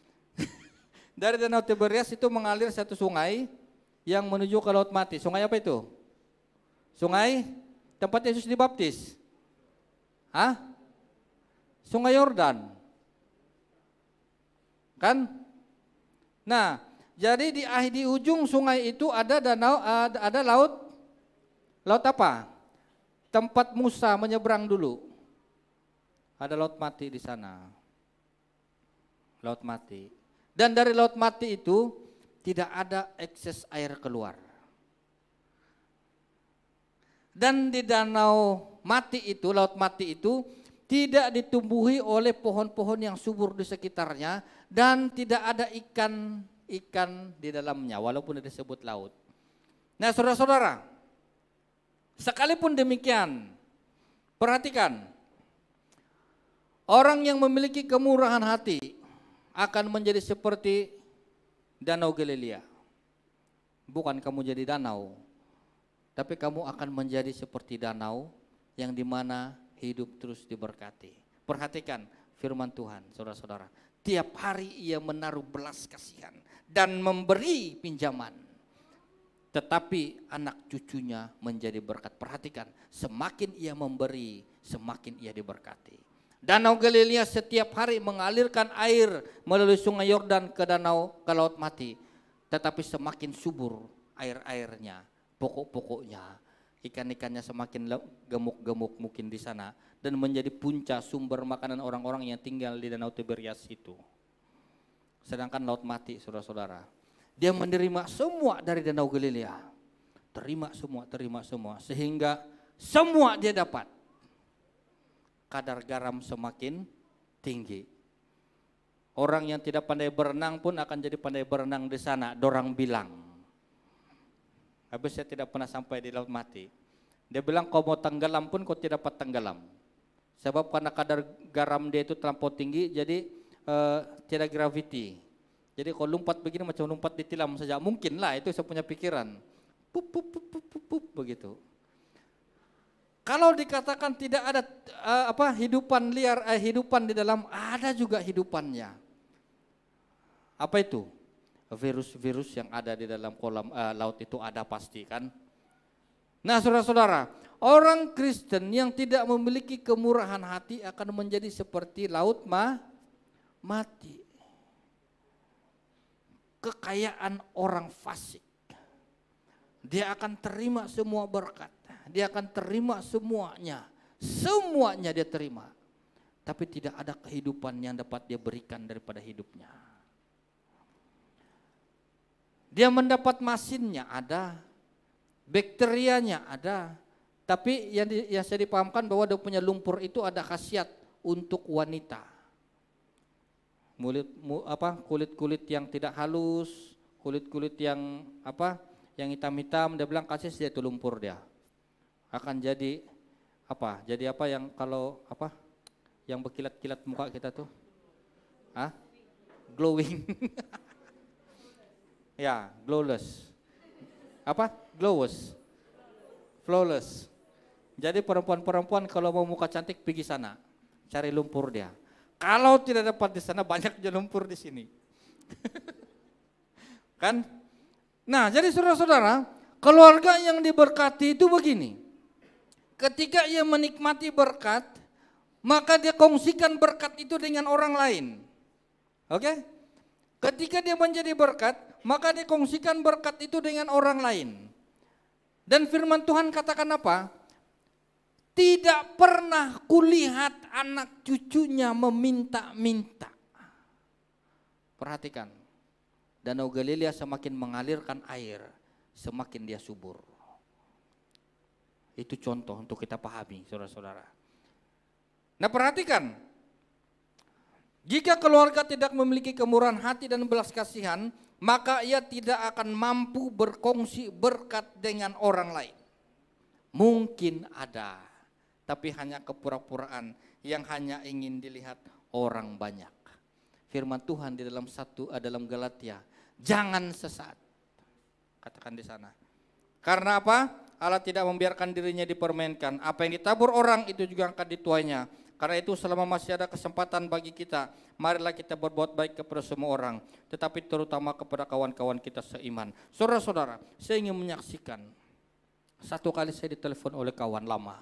Dari Danau Tiberias itu mengalir satu sungai yang menuju ke Laut Mati. Sungai apa itu? Sungai tempat Yesus dibaptis. Hah? Sungai Yordan. Kan? Nah, jadi di di ujung sungai itu ada danau, ada, ada laut, laut apa? Tempat Musa menyeberang dulu. Ada Laut Mati di sana. Laut Mati. Dan dari Laut Mati itu tidak ada akses air keluar. Dan di Danau Mati itu, Laut Mati itu tidak ditumbuhi oleh pohon-pohon yang subur di sekitarnya dan tidak ada ikan ikan di dalamnya walaupun disebut laut. Nah, saudara-saudara, sekalipun demikian, perhatikan, orang yang memiliki kemurahan hati akan menjadi seperti Danau Galilea. Bukan kamu jadi danau, tapi kamu akan menjadi seperti danau yang dimana hidup terus diberkati. Perhatikan firman Tuhan, saudara-saudara. Tiap hari ia menaruh belas kasihan dan memberi pinjaman. Tetapi anak cucunya menjadi berkat. Perhatikan, semakin ia memberi, semakin ia diberkati. Danau Galilea setiap hari mengalirkan air melalui sungai Yordan ke danau ke Laut Mati. Tetapi semakin subur air-airnya, pokok-pokoknya, ikan-ikannya semakin gemuk-gemuk mungkin di sana. Dan menjadi punca sumber makanan orang-orang yang tinggal di Danau Tiberias itu. Sedangkan Laut Mati, saudara-saudara, dia menerima semua dari Danau Galilea. Terima semua, terima semua. Sehingga semua dia dapat. Kadar garam semakin tinggi. Orang yang tidak pandai berenang pun akan jadi pandai berenang di sana, dorang bilang. Habis saya tidak pernah sampai di Laut Mati. Dia bilang kau mau tenggelam pun kau tidak dapat tenggelam. Sebab karena kadar garam dia itu terlampau tinggi, jadi uh, tidak gravity. Jadi kalau lompat begini macam lompat di tilam saja. Mungkin lah, itu saya punya pikiran. Pup, pup, pup, pup, pup, pup, begitu. Kalau dikatakan tidak ada uh, apa hidupan liar, uh, hidupan di dalam, ada juga hidupannya. Apa itu? Virus-virus yang ada di dalam kolam uh, laut itu ada pasti kan. Nah, saudara-saudara, Orang Kristen yang tidak memiliki kemurahan hati akan menjadi seperti laut ma, mati. Kekayaan orang fasik. Dia akan terima semua berkat. Dia akan terima semuanya. Semuanya dia terima. Tapi tidak ada kehidupan yang dapat dia berikan daripada hidupnya. Dia mendapat masinnya ada. Bakterianya ada. Tapi yang, di, yang saya dipahamkan bahwa dia punya lumpur itu ada khasiat untuk wanita. Mulut, mu, apa, kulit-kulit yang tidak halus, kulit-kulit yang apa, yang hitam-hitam, dia bilang kasih dia itu lumpur dia. Akan jadi apa? Jadi apa yang kalau apa? Yang berkilat-kilat muka kita tuh? Hah? Glowing. Ya, glowless. Apa? Glowless. Flawless. Jadi perempuan-perempuan kalau mau muka cantik pergi sana, cari lumpur dia. Kalau tidak dapat di sana banyak aja lumpur di sini. Kan? Nah, jadi saudara-saudara, keluarga yang diberkati itu begini. Ketika ia menikmati berkat, maka dia kongsikan berkat itu dengan orang lain. Oke? Ketika dia menjadi berkat, maka dia kongsikan berkat itu dengan orang lain. Dan firman Tuhan katakan apa? Tidak pernah kulihat anak cucunya meminta-minta. Perhatikan, Danau Galilea semakin mengalirkan air, semakin dia subur. Itu contoh untuk kita pahami, saudara-saudara. Nah, perhatikan, jika keluarga tidak memiliki kemurahan hati dan belas kasihan, maka ia tidak akan mampu berkongsi berkat dengan orang lain. Mungkin ada, tapi hanya kepura-puraan yang hanya ingin dilihat orang banyak. Firman Tuhan di dalam satu dalam Galatia, jangan sesat. Katakan di sana. Karena apa? Allah tidak membiarkan dirinya dipermainkan. Apa yang ditabur orang itu juga akan dituainya. Karena itu selama masih ada kesempatan bagi kita, marilah kita berbuat baik kepada semua orang, tetapi terutama kepada kawan-kawan kita seiman. Saudara-saudara, saya ingin menyaksikan. Satu kali saya ditelepon oleh kawan lama.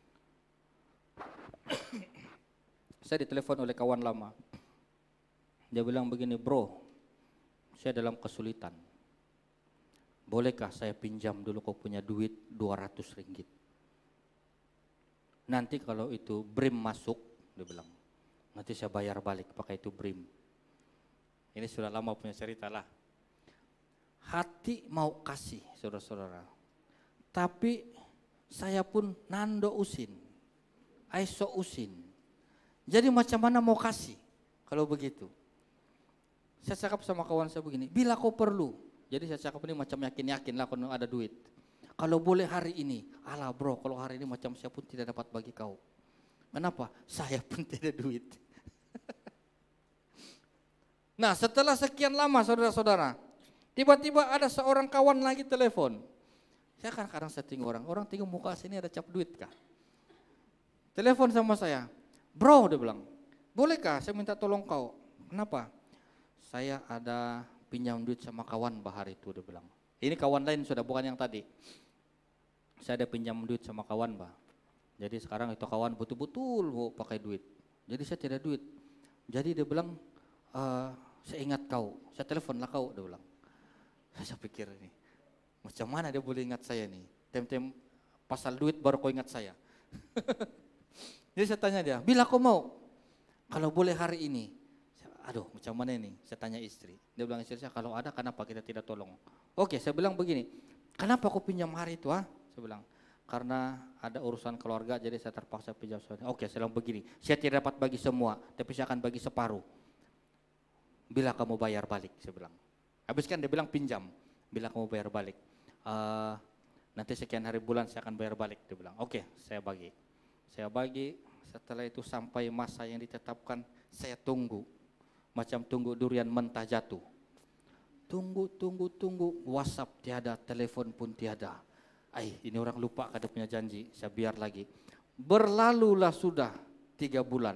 Saya ditelepon oleh kawan lama. Dia bilang begini, bro, saya dalam kesulitan. Bolehkah saya pinjam dulu kau punya duit dua ratus ringgit? Nanti kalau itu B R I M masuk, dia bilang, nanti saya bayar balik pakai itu B R I M. Ini sudah lama punya cerita lah. Hati mau kasih, saudara-saudara. Tapi saya pun nando usin, aiso usin. Jadi macam mana mau kasih kalau begitu? Saya cakap sama kawan saya begini, bila kau perlu. Jadi saya cakap ini macam yakin-yakin lah kalau ada duit. Kalau boleh hari ini, alah bro, kalau hari ini macam saya pun tidak dapat bagi kau. Kenapa? Saya pun tidak duit. Nah, setelah sekian lama saudara-saudara, tiba-tiba ada seorang kawan lagi telepon. Saya kadang-kadang setting orang, orang tengok muka sini ada cap duit kah? Telepon sama saya, bro dia bilang, bolehkah saya minta tolong kau? Kenapa? Saya ada pinjam duit sama kawan bahar itu, dia bilang. Ini kawan lain sudah, bukan yang tadi. Saya ada pinjam duit sama kawan, bah. Jadi sekarang itu kawan betul-betul mau pakai duit. Jadi saya tidak duit. Jadi dia bilang, e, saya ingat kau, saya teleponlah kau, dia bilang. Saya pikir ini, macam mana dia boleh ingat saya nih? Tem-tem pasal duit baru kau ingat saya. Jadi saya tanya dia, bila kau mau, kalau boleh hari ini. Aduh, macam mana ini? Saya tanya istri. Dia bilang istri saya, kalau ada kenapa kita tidak tolong? Oke, saya bilang begini, kenapa kau pinjam hari itu? Ah? Saya bilang, karena ada urusan keluarga jadi saya terpaksa pinjam. Oke, saya bilang begini, saya tidak dapat bagi semua, tapi saya akan bagi separuh. Bila kamu bayar balik, saya bilang. Habis kan dia bilang pinjam, bila kamu bayar balik. Uh, nanti sekian hari bulan saya akan bayar balik, dia bilang. Oke, saya bagi. Saya bagi, setelah itu sampai masa yang ditetapkan, saya tunggu. Macam tunggu durian mentah jatuh. Tunggu, tunggu, tunggu, WhatsApp tiada, telepon pun tiada. Ay, ini orang lupa kada punya janji, saya biar lagi. Berlalulah sudah tiga bulan.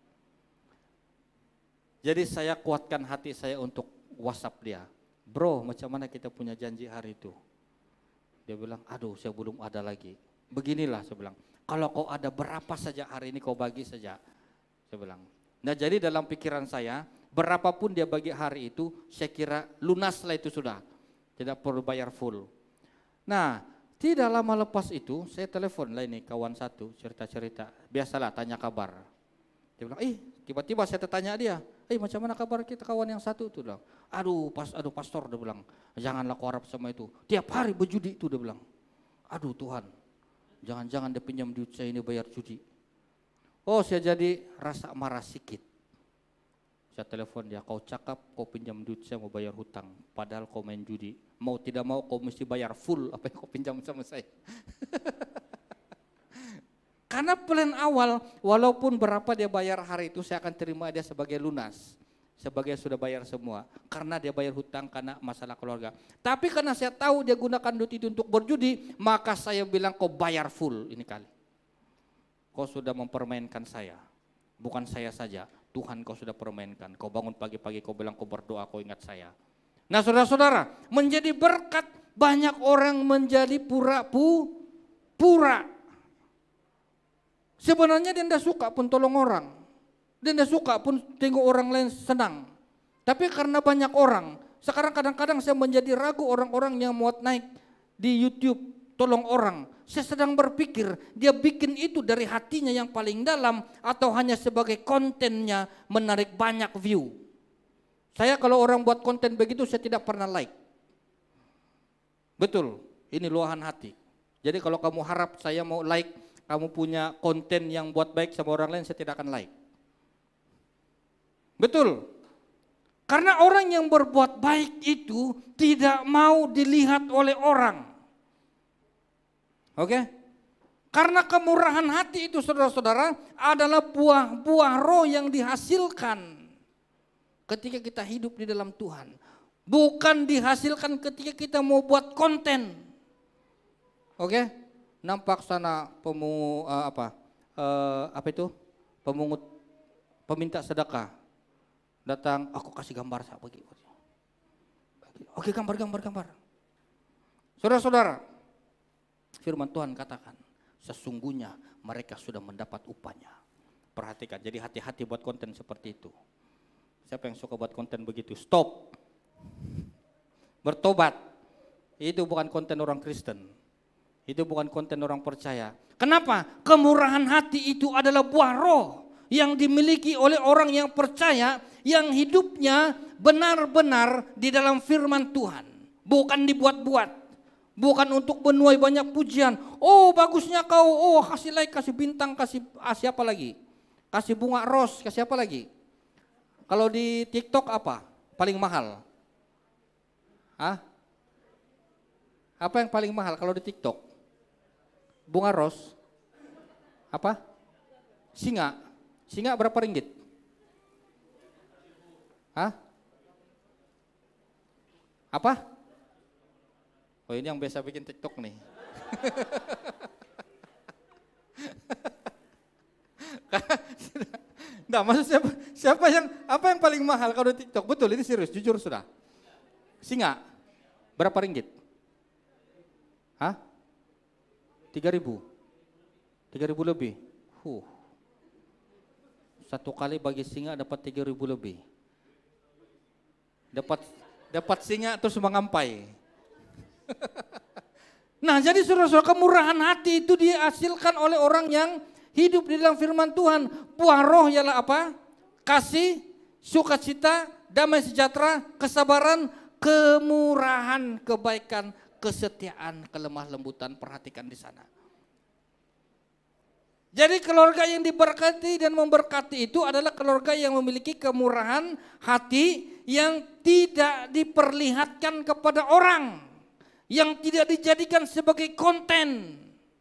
Jadi saya kuatkan hati saya untuk WhatsApp dia. Bro, macam mana kita punya janji hari itu? Dia bilang, aduh saya belum ada lagi. beginilah saya bilang. Kalau kau ada berapa saja hari ini kau bagi saja. Saya bilang. Nah jadi dalam pikiran saya, berapapun dia bagi hari itu, saya kira lunaslah itu sudah. Tidak perlu bayar full. Nah, tidak lama lepas itu, saya telepon lah ini kawan satu, cerita-cerita. Biasalah tanya kabar. Dia bilang, eh tiba-tiba saya tanya dia, eh macam mana kabar kita kawan yang satu itu? Dia bilang, aduh, pas, aduh pastor, dia bilang, janganlah kau harap sama itu. Tiap hari berjudi itu, dia bilang. Aduh Tuhan, jangan-jangan dia pinjam duit saya ini bayar judi. Oh saya jadi rasa marah sedikit. Saya telepon dia, kau cakap kau pinjam duit saya mau bayar hutang. Padahal kau main judi. Mau tidak mau kau mesti bayar full apa yang kau pinjam sama saya. Karena plan awal, walaupun berapa dia bayar hari itu saya akan terima dia sebagai lunas. Sebagai sudah bayar semua. Karena dia bayar hutang karena masalah keluarga. Tapi karena saya tahu dia gunakan duit itu untuk berjudi, maka saya bilang kau bayar full ini kali. Kau sudah mempermainkan saya. Bukan saya saja, Tuhan kau sudah permainkan. Kau bangun pagi-pagi, kau bilang kau berdoa, kau ingat saya. Nah saudara-saudara, menjadi berkat banyak orang menjadi pura-pu, pura. Sebenarnya dia tidak suka pun tolong orang. Dia tidak suka pun tengok orang lain senang. Tapi karena banyak orang, sekarang kadang-kadang saya menjadi ragu orang-orang yang muat naik di YouTube, tolong orang. Saya sedang berpikir dia bikin itu dari hatinya yang paling dalam atau hanya sebagai kontennya menarik banyak view. Saya kalau orang buat konten begitu saya tidak pernah like. Betul, ini luahan hati. Jadi kalau kamu harap saya mau like, kamu punya konten yang buat baik sama orang lain, saya tidak akan like. Betul. Karena orang yang berbuat baik itu tidak mau dilihat oleh orang. Oke, okay? Karena kemurahan hati itu saudara-saudara adalah buah-buah roh yang dihasilkan ketika kita hidup di dalam Tuhan. Bukan dihasilkan ketika kita mau buat konten. Oke, okay? Nampak sana pemungut uh, apa uh, apa itu pemungut peminta sedekah datang, aku kasih gambar saya bagi. Oke, okay, gambar gambar gambar. Saudara-saudara, firman Tuhan katakan, sesungguhnya mereka sudah mendapat upahnya. Perhatikan, jadi hati-hati buat konten seperti itu. Siapa yang suka buat konten begitu? Stop. Bertobat. Itu bukan konten orang Kristen. Itu bukan konten orang percaya. Kenapa? Kemurahan hati itu adalah buah roh yang dimiliki oleh orang yang percaya, yang hidupnya benar-benar di dalam firman Tuhan. Bukan dibuat-buat. Bukan untuk menuai banyak pujian. Oh bagusnya kau, oh kasih like, kasih bintang, kasih ah, siapa lagi? Kasih bunga ros, kasih apa lagi? Kalau di TikTok apa? Paling mahal? Hah? Apa yang paling mahal kalau di TikTok? Bunga ros? Apa? Singa? Singa berapa ringgit? Hah? Apa? Oh ini yang biasa bikin TikTok nih. Nah maksud siapa, siapa yang, apa yang paling mahal kalau di TikTok? Betul, ini serius, jujur sudah. Singa, berapa ringgit? Hah? Tiga ribu? Tiga ribu lebih? Huh. Satu kali bagi singa dapat tiga ribu lebih. Dapat dapat singa terus mengampai. Nah jadi saudara-saudara, kemurahan hati itu dihasilkan oleh orang yang hidup di dalam firman Tuhan. Buah roh ialah apa? Kasih, sukacita, damai sejahtera, kesabaran, kemurahan, kebaikan, kesetiaan, kelemah lembutan. Perhatikan di sana. Jadi keluarga yang diberkati dan memberkati itu adalah keluarga yang memiliki kemurahan hati yang tidak diperlihatkan kepada orang, yang tidak dijadikan sebagai konten.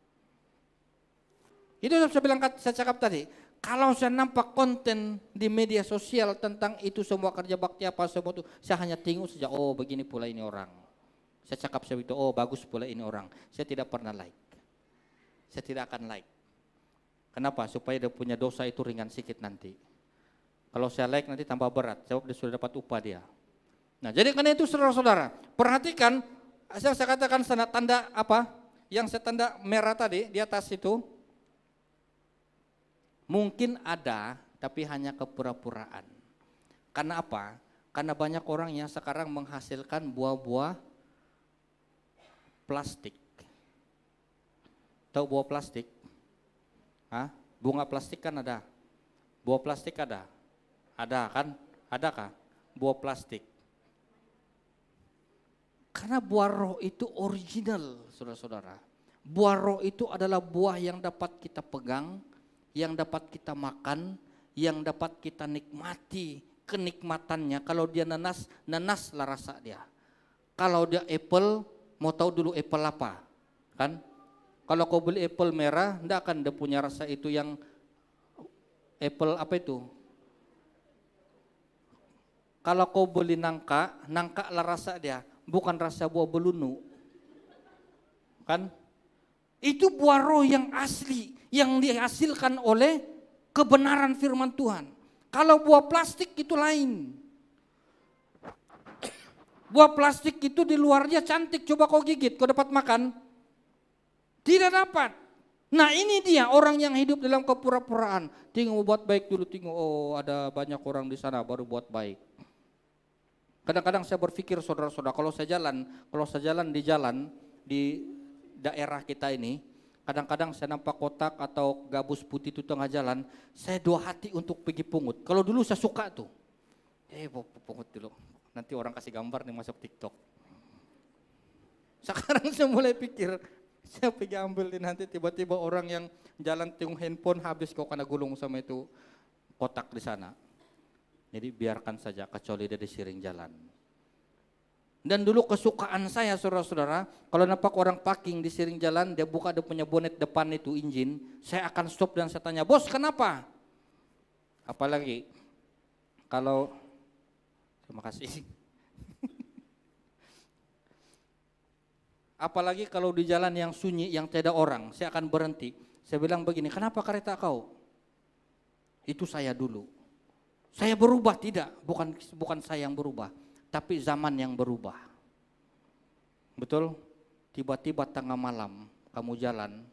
Itu saya bilang, saya cakap tadi, kalau saya nampak konten di media sosial tentang itu semua kerja bakti apa semua itu, saya hanya tengok saja, oh begini pula ini orang. Saya cakap seperti itu, oh bagus pula ini orang. Saya tidak pernah like. Saya tidak akan like. Kenapa? Supaya dia punya dosa itu ringan sedikit nanti. Kalau saya like nanti tambah berat, sebab dia sudah dapat upah dia. Nah jadi karena itu saudara-saudara, perhatikan, saya, saya katakan sana tanda apa? Yang setanda merah tadi di atas itu, mungkin ada, tapi hanya kepura-puraan. Karena apa? Karena banyak orang yang sekarang menghasilkan buah-buah plastik. Tahu buah plastik? Hah? Bunga plastik kan ada. Buah plastik ada. Ada kan? Adakah? Buah plastik. Karena buah roh itu original, saudara-saudara. Buah roh itu adalah buah yang dapat kita pegang, yang dapat kita makan, yang dapat kita nikmati kenikmatannya. Kalau dia nanas, nanaslah rasa dia. Kalau dia apple, mau tahu dulu apple apa? Kan? Kalau kau beli apple merah, enggak akan dia punya rasa itu yang apple apa itu? Kalau kau beli nangka, nangka lah rasa dia. Bukan rasa buah belunu. Kan? Itu buah roh yang asli, yang dihasilkan oleh kebenaran firman Tuhan. Kalau buah plastik itu lain. Buah plastik itu di luarnya cantik, coba kau gigit, kau dapat makan? Tidak dapat. Nah ini dia orang yang hidup dalam kepura-puraan. Tengok buat baik dulu, tengok oh ada banyak orang di sana baru buat baik. Kadang-kadang saya berpikir saudara-saudara, kalau saya jalan, kalau saya jalan di jalan di daerah kita ini, kadang-kadang saya nampak kotak atau gabus putih itu tengah jalan, saya dua hati untuk pergi pungut. Kalau dulu saya suka tuh, eh pungut dulu, nanti orang kasih gambar nih masuk TikTok. Sekarang saya mulai pikir, saya pergi ambil nanti tiba-tiba orang yang jalan tengok handphone habis kau kena gulung sama itu kotak di sana. Jadi biarkan saja kecuali dia disiring jalan. Dan dulu kesukaan saya saudara-saudara, kalau nampak orang parking disiring jalan, dia buka dia punya bonet depan itu engine, saya akan stop dan saya tanya, bos kenapa? Apalagi kalau, terima kasih. Apalagi kalau di jalan yang sunyi, yang tidak ada orang, saya akan berhenti. Saya bilang begini, kenapa kereta kau? Itu saya dulu. Saya berubah tidak, bukan bukan saya yang berubah, tapi zaman yang berubah. Betul? Tiba-tiba tengah malam kamu jalan,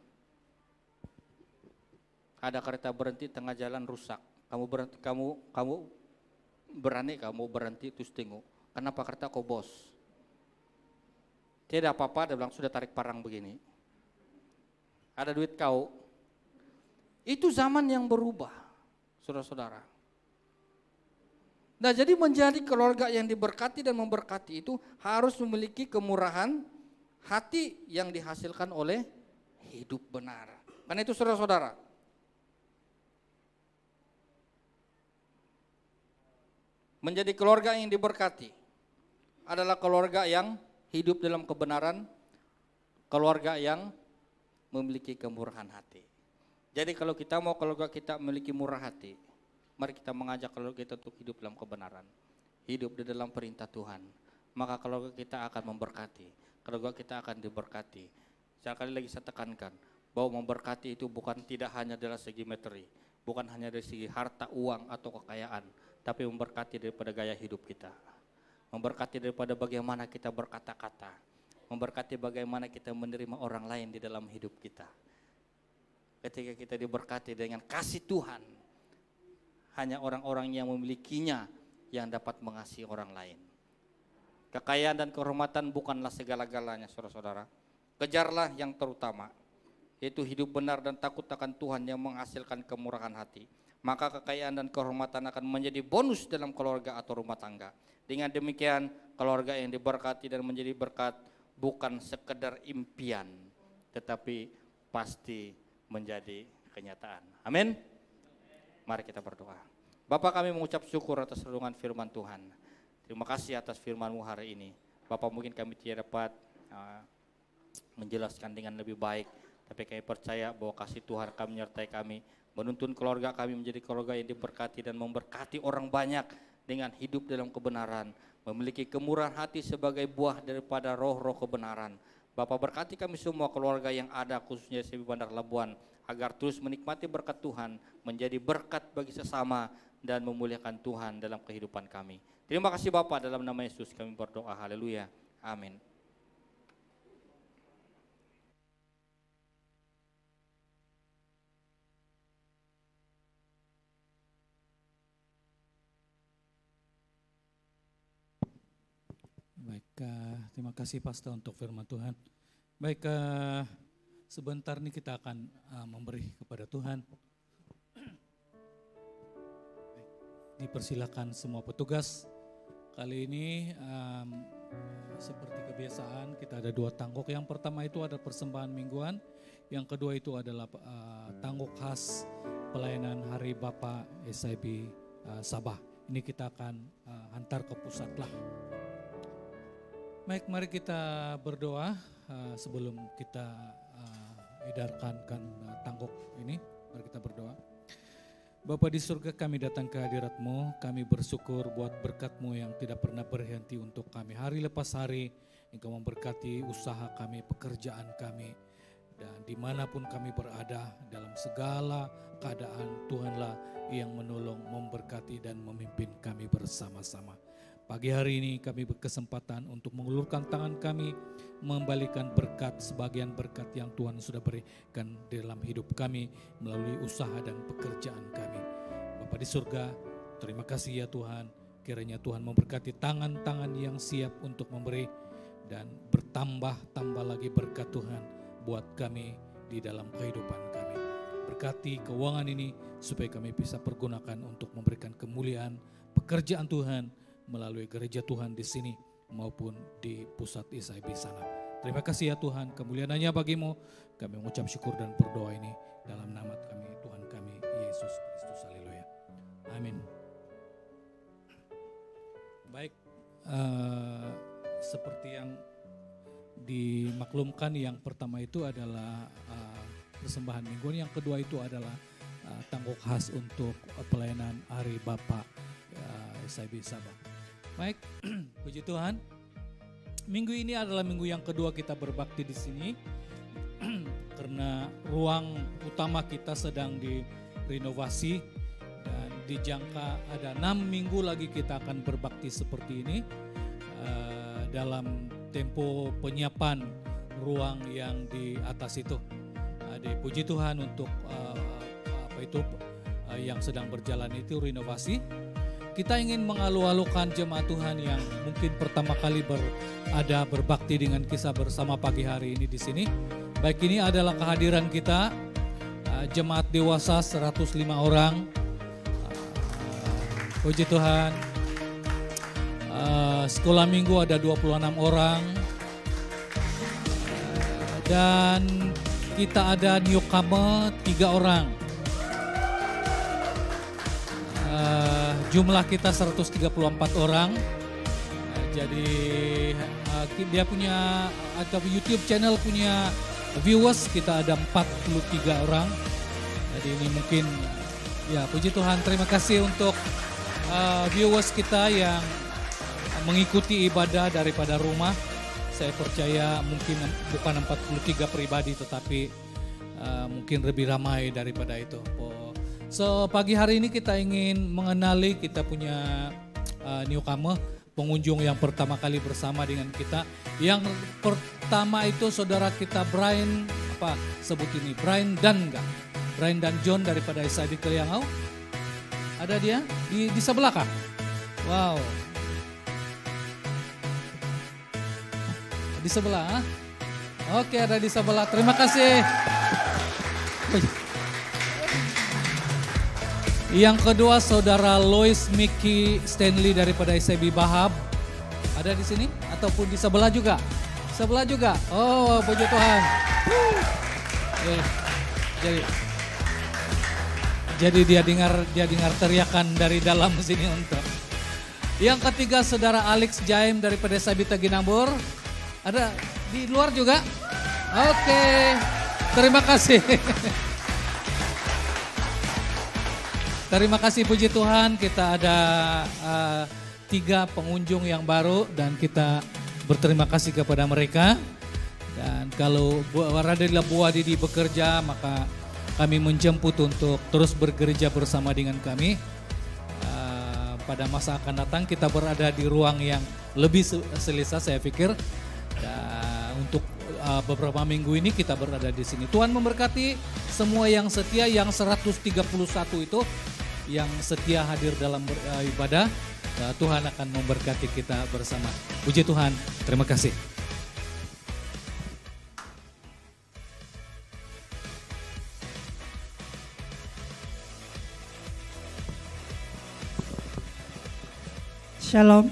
ada kereta berhenti tengah jalan rusak. Kamu berhenti, kamu kamu berani kamu berhenti terus tengok. Kenapa kereta kau bos? Tidak apa-apa, dia bilang sudah tarik parang begini. Ada duit kau. Itu zaman yang berubah, saudara-saudara. Nah jadi menjadi keluarga yang diberkati dan memberkati itu harus memiliki kemurahan hati yang dihasilkan oleh hidup benar. Karena itu saudara-saudara, menjadi keluarga yang diberkati adalah keluarga yang hidup dalam kebenaran, keluarga yang memiliki kemurahan hati. Jadi kalau kita mau keluarga kita memiliki murah hati, mari kita mengajak keluarga kita untuk hidup dalam kebenaran, hidup di dalam perintah Tuhan. Maka keluarga kita akan memberkati, keluarga kita akan diberkati. Sekali lagi saya tekankan bahwa memberkati itu bukan tidak hanya dari segi materi, bukan hanya dari segi harta, uang atau kekayaan, tapi memberkati daripada gaya hidup kita. Memberkati daripada bagaimana kita berkata-kata, memberkati bagaimana kita menerima orang lain di dalam hidup kita. Ketika kita diberkati dengan kasih Tuhan, hanya orang-orang yang memilikinya yang dapat mengasihi orang lain. Kekayaan dan kehormatan bukanlah segala-galanya, saudara-saudara. Kejarlah yang terutama, yaitu hidup benar dan takut akan Tuhan yang menghasilkan kemurahan hati. Maka kekayaan dan kehormatan akan menjadi bonus dalam keluarga atau rumah tangga. Dengan demikian, keluarga yang diberkati dan menjadi berkat bukan sekedar impian, tetapi pasti menjadi kenyataan. Amin. Mari kita berdoa. Bapa, kami mengucap syukur atas renungan firman Tuhan. Terima kasih atas firman-Mu hari ini. Bapa, mungkin kami tidak dapat uh, menjelaskan dengan lebih baik, tapi kami percaya bahwa kasih Tuhan akan menyertai kami, menuntun keluarga kami menjadi keluarga yang diberkati dan memberkati orang banyak dengan hidup dalam kebenaran, memiliki kemurahan hati sebagai buah daripada roh-roh kebenaran. Bapa, berkati kami semua keluarga yang ada, khususnya S M P Bandar Labuan, agar terus menikmati berkat Tuhan, menjadi berkat bagi sesama, dan memuliakan Tuhan dalam kehidupan kami. Terima kasih Bapa, dalam nama Yesus kami berdoa, haleluya, amin. Baik, uh, terima kasih Pastor untuk firman Tuhan. Baik, uh, sebentar ini kita akan uh, memberi kepada Tuhan. Dipersilakan semua petugas. Kali ini um, seperti kebiasaan kita ada dua tangguk. Yang pertama itu ada persembahan mingguan. Yang kedua itu adalah uh, tangguk khas pelayanan Hari Bapa S I B uh, Sabah. Ini kita akan uh, hantar ke pusat lah. Baik, mari kita berdoa uh, sebelum kita uh, edarkankan uh, tangguk ini. Mari kita berdoa. Bapa di surga, kami datang ke hadirat-Mu, kami bersyukur buat berkat-Mu yang tidak pernah berhenti untuk kami. Hari lepas hari, Engkau memberkati usaha kami, pekerjaan kami. Dan dimanapun kami berada, dalam segala keadaan, Tuhanlah yang menolong, memberkati dan memimpin kami bersama-sama. Pagi hari ini kami berkesempatan untuk mengulurkan tangan kami, membalikan berkat, sebagian berkat yang Tuhan sudah berikan dalam hidup kami melalui usaha dan pekerjaan kami. Bapa di surga, terima kasih ya Tuhan, kiranya Tuhan memberkati tangan-tangan yang siap untuk memberi dan bertambah-tambah lagi berkat Tuhan buat kami di dalam kehidupan kami. Berkati keuangan ini supaya kami bisa pergunakan untuk memberikan kemuliaan pekerjaan Tuhan melalui gereja Tuhan di sini maupun di pusat I S I B sana. Terima kasih ya Tuhan, kemuliaan-Nya bagimu. Kami mengucap syukur dan berdoa ini dalam nama kami, Tuhan kami, Yesus Kristus. Haleluya. Amin. Baik, uh, seperti yang dimaklumkan, yang pertama itu adalah uh, persembahan mingguan, yang kedua itu adalah uh, tangguk khas untuk uh, pelayanan Hari Bapa uh, S I B Sabah. Baik, puji Tuhan. Minggu ini adalah minggu yang kedua kita berbakti di sini karena ruang utama kita sedang direnovasi dan dijangka ada enam minggu lagi kita akan berbakti seperti ini uh, dalam tempo penyiapan ruang yang di atas itu. Uh, dipuji Tuhan untuk uh, apa itu uh, yang sedang berjalan itu renovasi. Kita ingin mengalu-alukan jemaat Tuhan yang mungkin pertama kali berada berbakti dengan kisah bersama pagi hari ini di sini. Baik, ini adalah kehadiran kita, uh, jemaat dewasa seratus lima orang. Uh, puji Tuhan. Uh, sekolah minggu ada dua puluh enam orang. Uh, dan kita ada newcomer tiga orang. Uh, jumlah kita seratus tiga puluh empat orang. Uh, jadi uh, dia punya atau YouTube channel punya viewers kita ada empat puluh tiga orang. Jadi ini mungkin ya puji Tuhan, terima kasih untuk uh, viewers kita yang mengikuti ibadah daripada rumah. Saya percaya mungkin bukan empat puluh tiga pribadi tetapi uh, mungkin lebih ramai daripada itu. Oh. So pagi hari ini kita ingin mengenali, kita punya uh, newcomer, pengunjung yang pertama kali bersama dengan kita. Yang pertama itu saudara kita Brian, apa sebut ini, Brian Dan enggak? Brian dan John daripada S I B Keliangau. Ada dia di, di sebelah kah? Wow. Di sebelah. Oke, ada di sebelah. Terima kasih. Yang kedua saudara Lois Mickey Stanley daripada S I B Bahab. Ada di sini ataupun di sebelah juga? Sebelah juga. Oh, puji Tuhan. Jadi, jadi jadi dia dengar dia dengar teriakan dari dalam sini untuk. Yang ketiga saudara Alex Jaim daripada S I B Taginambur. Ada di luar juga? Oke. Terima kasih. Terima kasih puji Tuhan, kita ada uh, tiga pengunjung yang baru dan kita berterima kasih kepada mereka. Dan kalau Radila Bu Adidi bekerja, maka kami menjemput untuk terus bergereja bersama dengan kami. Uh, pada masa akan datang kita berada di ruang yang lebih selesa saya pikir. Dan untuk uh, beberapa minggu ini kita berada di sini. Tuhan memberkati semua yang setia, yang seratus tiga puluh satu itu. yang setia hadir dalam uh, ibadah. Uh, Tuhan akan memberkati kita bersama. Puji Tuhan, terima kasih. Shalom.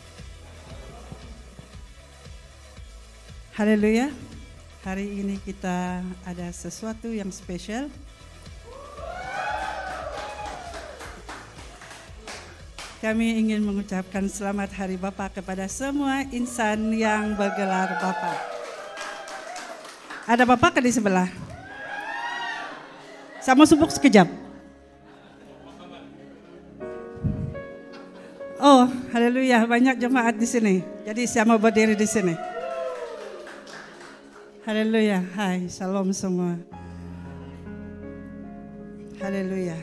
Haleluya. Hari ini kita ada sesuatu yang spesial. Kami ingin mengucapkan selamat Hari Bapa kepada semua insan yang bergelar Bapa. Ada Bapa ke di sebelah? Sama subuk sekejap. Oh, haleluya, banyak jemaat di sini. Jadi saya mau berdiri di sini. Haleluya, hai, shalom semua. Haleluya.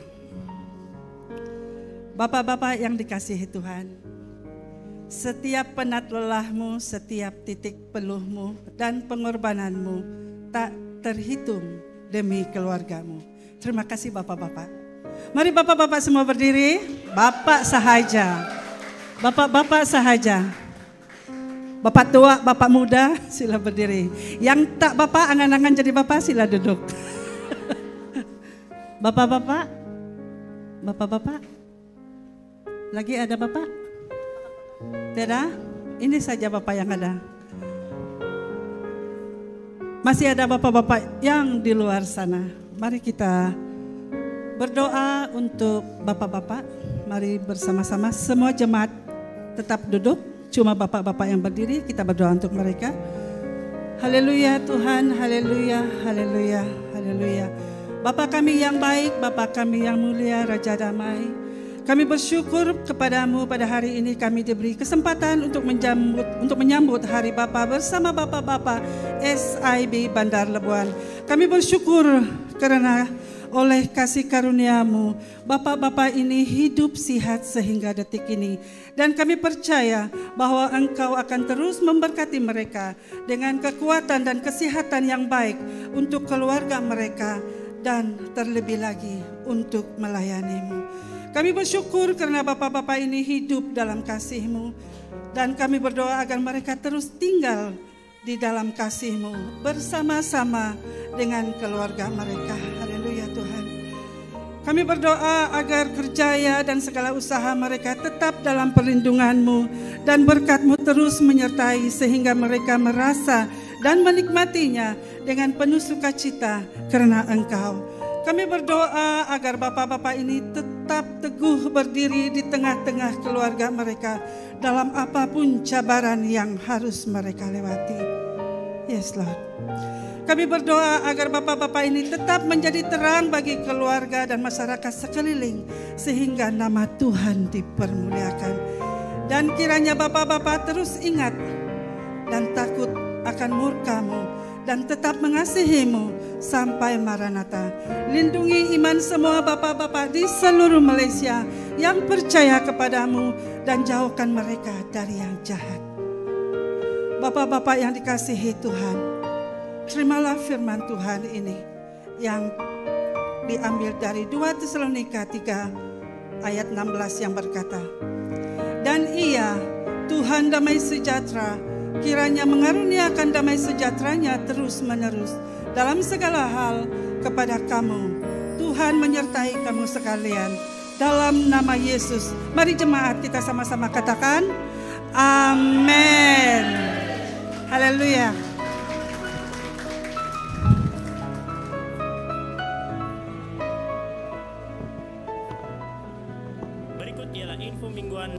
Bapak-bapak yang dikasihi Tuhan, setiap penat lelahmu, setiap titik peluhmu, dan pengorbananmu tak terhitung demi keluargamu. Terima kasih bapak-bapak. Mari bapak-bapak semua berdiri, bapak sahaja, bapak-bapak sahaja. Bapak tua, bapak muda, sila berdiri. Yang tak bapak, angan-angan jadi bapak, sila duduk. Bapak-bapak, bapak-bapak, lagi ada bapak? Tidak? Ini saja bapak yang ada. Masih ada bapak-bapak yang di luar sana. Mari kita berdoa untuk bapak-bapak. Mari bersama-sama, semua jemaat tetap duduk. Cuma bapak-bapak yang berdiri, kita berdoa untuk mereka. Haleluya Tuhan, haleluya, haleluya, haleluya. Bapak kami yang baik, Bapak kami yang mulia, Raja Damai. Kami bersyukur kepadamu pada hari ini kami diberi kesempatan untuk menyambut, untuk menyambut Hari Bapa bersama Bapak-Bapak S I B Bandar Labuan. Kami bersyukur karena oleh kasih karuniamu, Bapak-bapak ini hidup sihat sehingga detik ini. Dan kami percaya bahwa Engkau akan terus memberkati mereka dengan kekuatan dan kesehatan yang baik untuk keluarga mereka dan terlebih lagi untuk melayani-Mu. Kami bersyukur karena Bapak-bapak ini hidup dalam kasih-Mu. Dan kami berdoa agar mereka terus tinggal di dalam kasih-Mu bersama-sama dengan keluarga mereka. Haleluya Tuhan. Kami berdoa agar kerjaya dan segala usaha mereka tetap dalam perlindungan-Mu dan berkat-Mu terus menyertai sehingga mereka merasa dan menikmatinya dengan penuh sukacita karena Engkau. Kami berdoa agar bapak-bapak ini tetap teguh berdiri di tengah-tengah keluarga mereka dalam apapun cabaran yang harus mereka lewati. Yes Lord. Kami berdoa agar bapak-bapak ini tetap menjadi terang bagi keluarga dan masyarakat sekeliling sehingga nama Tuhan dipermuliakan. Dan kiranya bapak-bapak terus ingat dan takut akan murka-Mu dan tetap mengasihi-Mu sampai Maranatha. Lindungi iman semua bapak-bapak di seluruh Malaysia yang percaya kepadamu dan jauhkan mereka dari yang jahat. Bapak-bapak yang dikasihi Tuhan, terimalah firman Tuhan ini yang diambil dari dua Tesalonika tiga ayat enam belas yang berkata, dan Ia, Tuhan damai sejahtera, kiranya mengaruniakan damai sejahteranya terus menerus dalam segala hal kepada kamu. Tuhan menyertai kamu sekalian dalam nama Yesus. Mari jemaat kita sama-sama katakan amin. Haleluya. Berikut ialah info mingguan.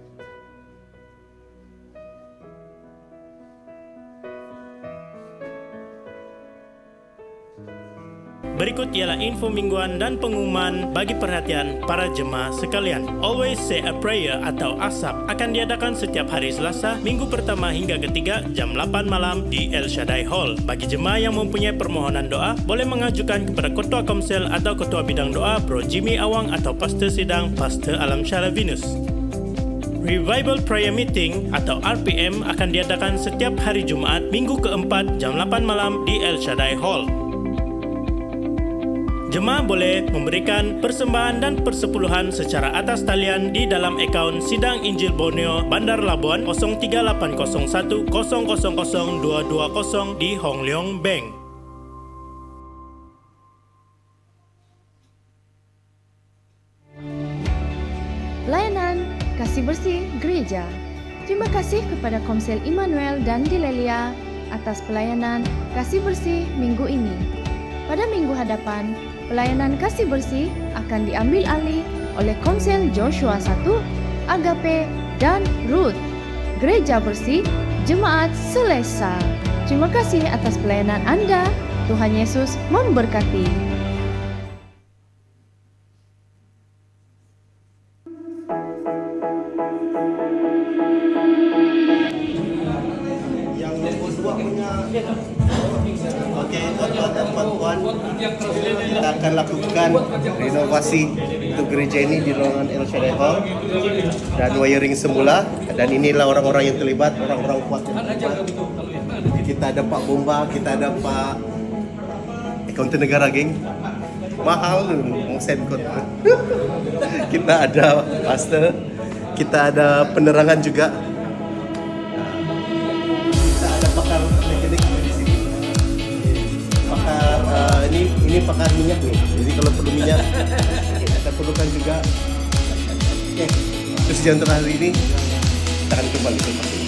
Berikut ialah info mingguan dan pengumuman bagi perhatian para jemaah sekalian. Always Say a Prayer atau ASAP akan diadakan setiap hari Selasa, minggu pertama hingga ketiga jam delapan malam di El Shaddai Hall. Bagi jemaah yang mempunyai permohonan doa, boleh mengajukan kepada Ketua Komsel atau Ketua Bidang Doa Bro Jimmy Awang atau Pastor Sidang Pastor Alam Syara Venus. Revival Prayer Meeting atau R P M akan diadakan setiap hari Jumaat, minggu keempat jam delapan malam di El Shaddai Hall. Jemaah boleh memberikan persembahan dan persepuluhan secara atas talian di dalam akaun Sidang Injil Borneo Bandar Labuan kosong tiga lapan kosong satu kosong kosong kosong dua dua kosong di Hong Leong Bank. Pelayanan Kasih Bersih Gereja. Terima kasih kepada Komsel Immanuel dan Dilelia atas pelayanan Kasih Bersih minggu ini. Pada minggu hadapan, pelayanan Kasih Bersih akan diambil alih oleh Komsel Joshua satu, Agape, dan Ruth. Gereja Bersih, Jemaat Selesa. Terima kasih atas pelayanan Anda. Tuhan Yesus memberkati. Oke, tuan-tuan dan puan-puan, kita akan lakukan renovasi untuk gereja ini di ruangan El Shaddai Hall dan wiring semula. Dan inilah orang-orang yang terlibat, orang-orang kuat yang terlibat. Kita ada Pak Bomba, kita ada Pak Akauntan Negara, geng. Mahal mau sendkot. Kita ada pastor, kita ada penerangan juga. Kita ada pakar mekanik di sini. Pakar uh, ini ini pakar minyak nih. Jadi kalau perlu minyak kita perlukan juga. Oke, terus yang terakhir ini kita akan kembali ke tempat ini.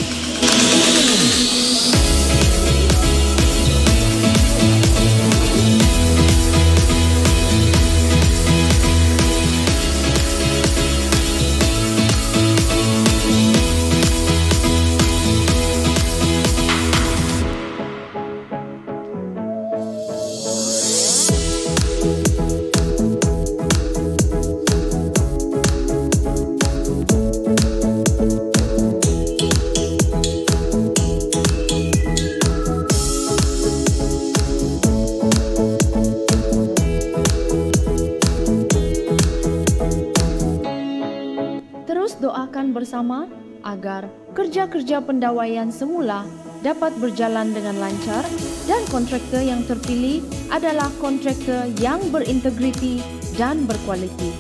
Bersama agar kerja-kerja pendawaian semula dapat berjalan dengan lancar dan kontraktor yang terpilih adalah kontraktor yang berintegriti dan berkualiti.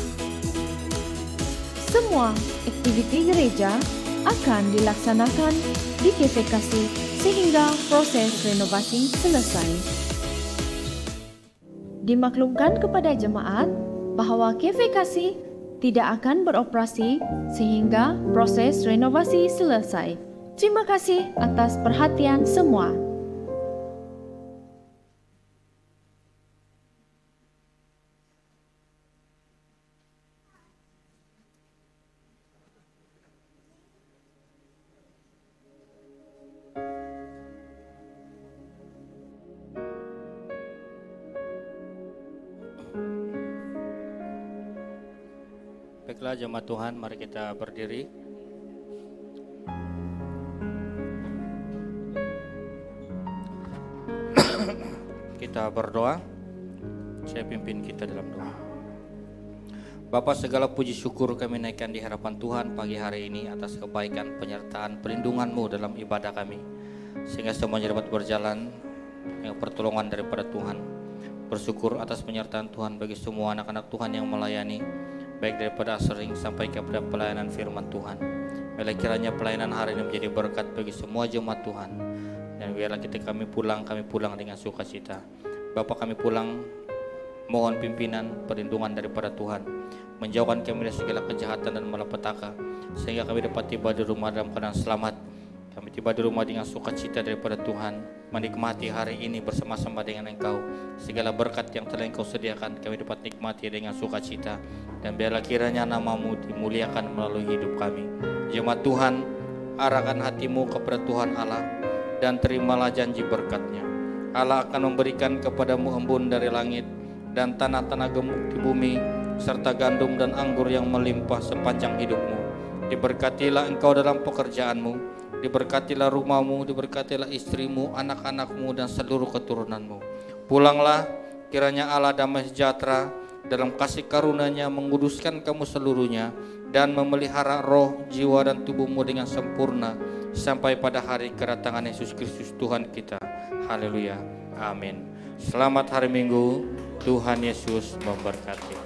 Semua aktiviti gereja akan dilaksanakan di K F K C sehingga proses renovasi selesai. Dimaklumkan kepada jemaat bahwa K F K C tidak akan beroperasi sehingga proses renovasi selesai. Terima kasih atas perhatian semua. Baiklah jemaat Tuhan, mari kita berdiri. Kita berdoa. Saya pimpin kita dalam doa. Bapa, segala puji syukur kami naikkan di hadapan Tuhan pagi hari ini atas kebaikan, penyertaan, perlindungan-Mu dalam ibadah kami, sehingga semuanya dapat berjalan dengan pertolongan daripada Tuhan. Bersyukur atas penyertaan Tuhan bagi semua anak-anak Tuhan yang melayani, baik daripada sering sampai kepada pelayanan firman Tuhan. Biarlah kiranya pelayanan hari ini menjadi berkat bagi semua jemaat Tuhan. Dan biarlah kita kami pulang, kami pulang dengan sukacita. Bapa, kami pulang mohon pimpinan, perlindungan daripada Tuhan, menjauhkan kami dari segala kejahatan dan malapetaka, sehingga kami dapat tiba di rumah dalam keadaan selamat. Kami tiba di rumah dengan sukacita daripada Tuhan, menikmati hari ini bersama-sama dengan Engkau. Segala berkat yang telah Engkau sediakan kami dapat nikmati dengan sukacita. Dan biarlah kiranya nama-Mu dimuliakan melalui hidup kami. Jemaat Tuhan, arahkan hatimu kepada Tuhan Allah dan terimalah janji berkat-Nya. Allah akan memberikan kepadamu embun dari langit dan tanah-tanah gemuk di bumi, serta gandum dan anggur yang melimpah sepanjang hidupmu. Diberkatilah engkau dalam pekerjaanmu, diberkatilah rumahmu, diberkatilah istrimu, anak-anakmu, dan seluruh keturunanmu. Pulanglah, kiranya Allah damai sejahtera dalam kasih karunia-Nya menguduskan kamu seluruhnya dan memelihara roh, jiwa, dan tubuhmu dengan sempurna sampai pada hari kedatangan Yesus Kristus Tuhan kita. Haleluya. Amin. Selamat hari Minggu. Tuhan Yesus memberkati.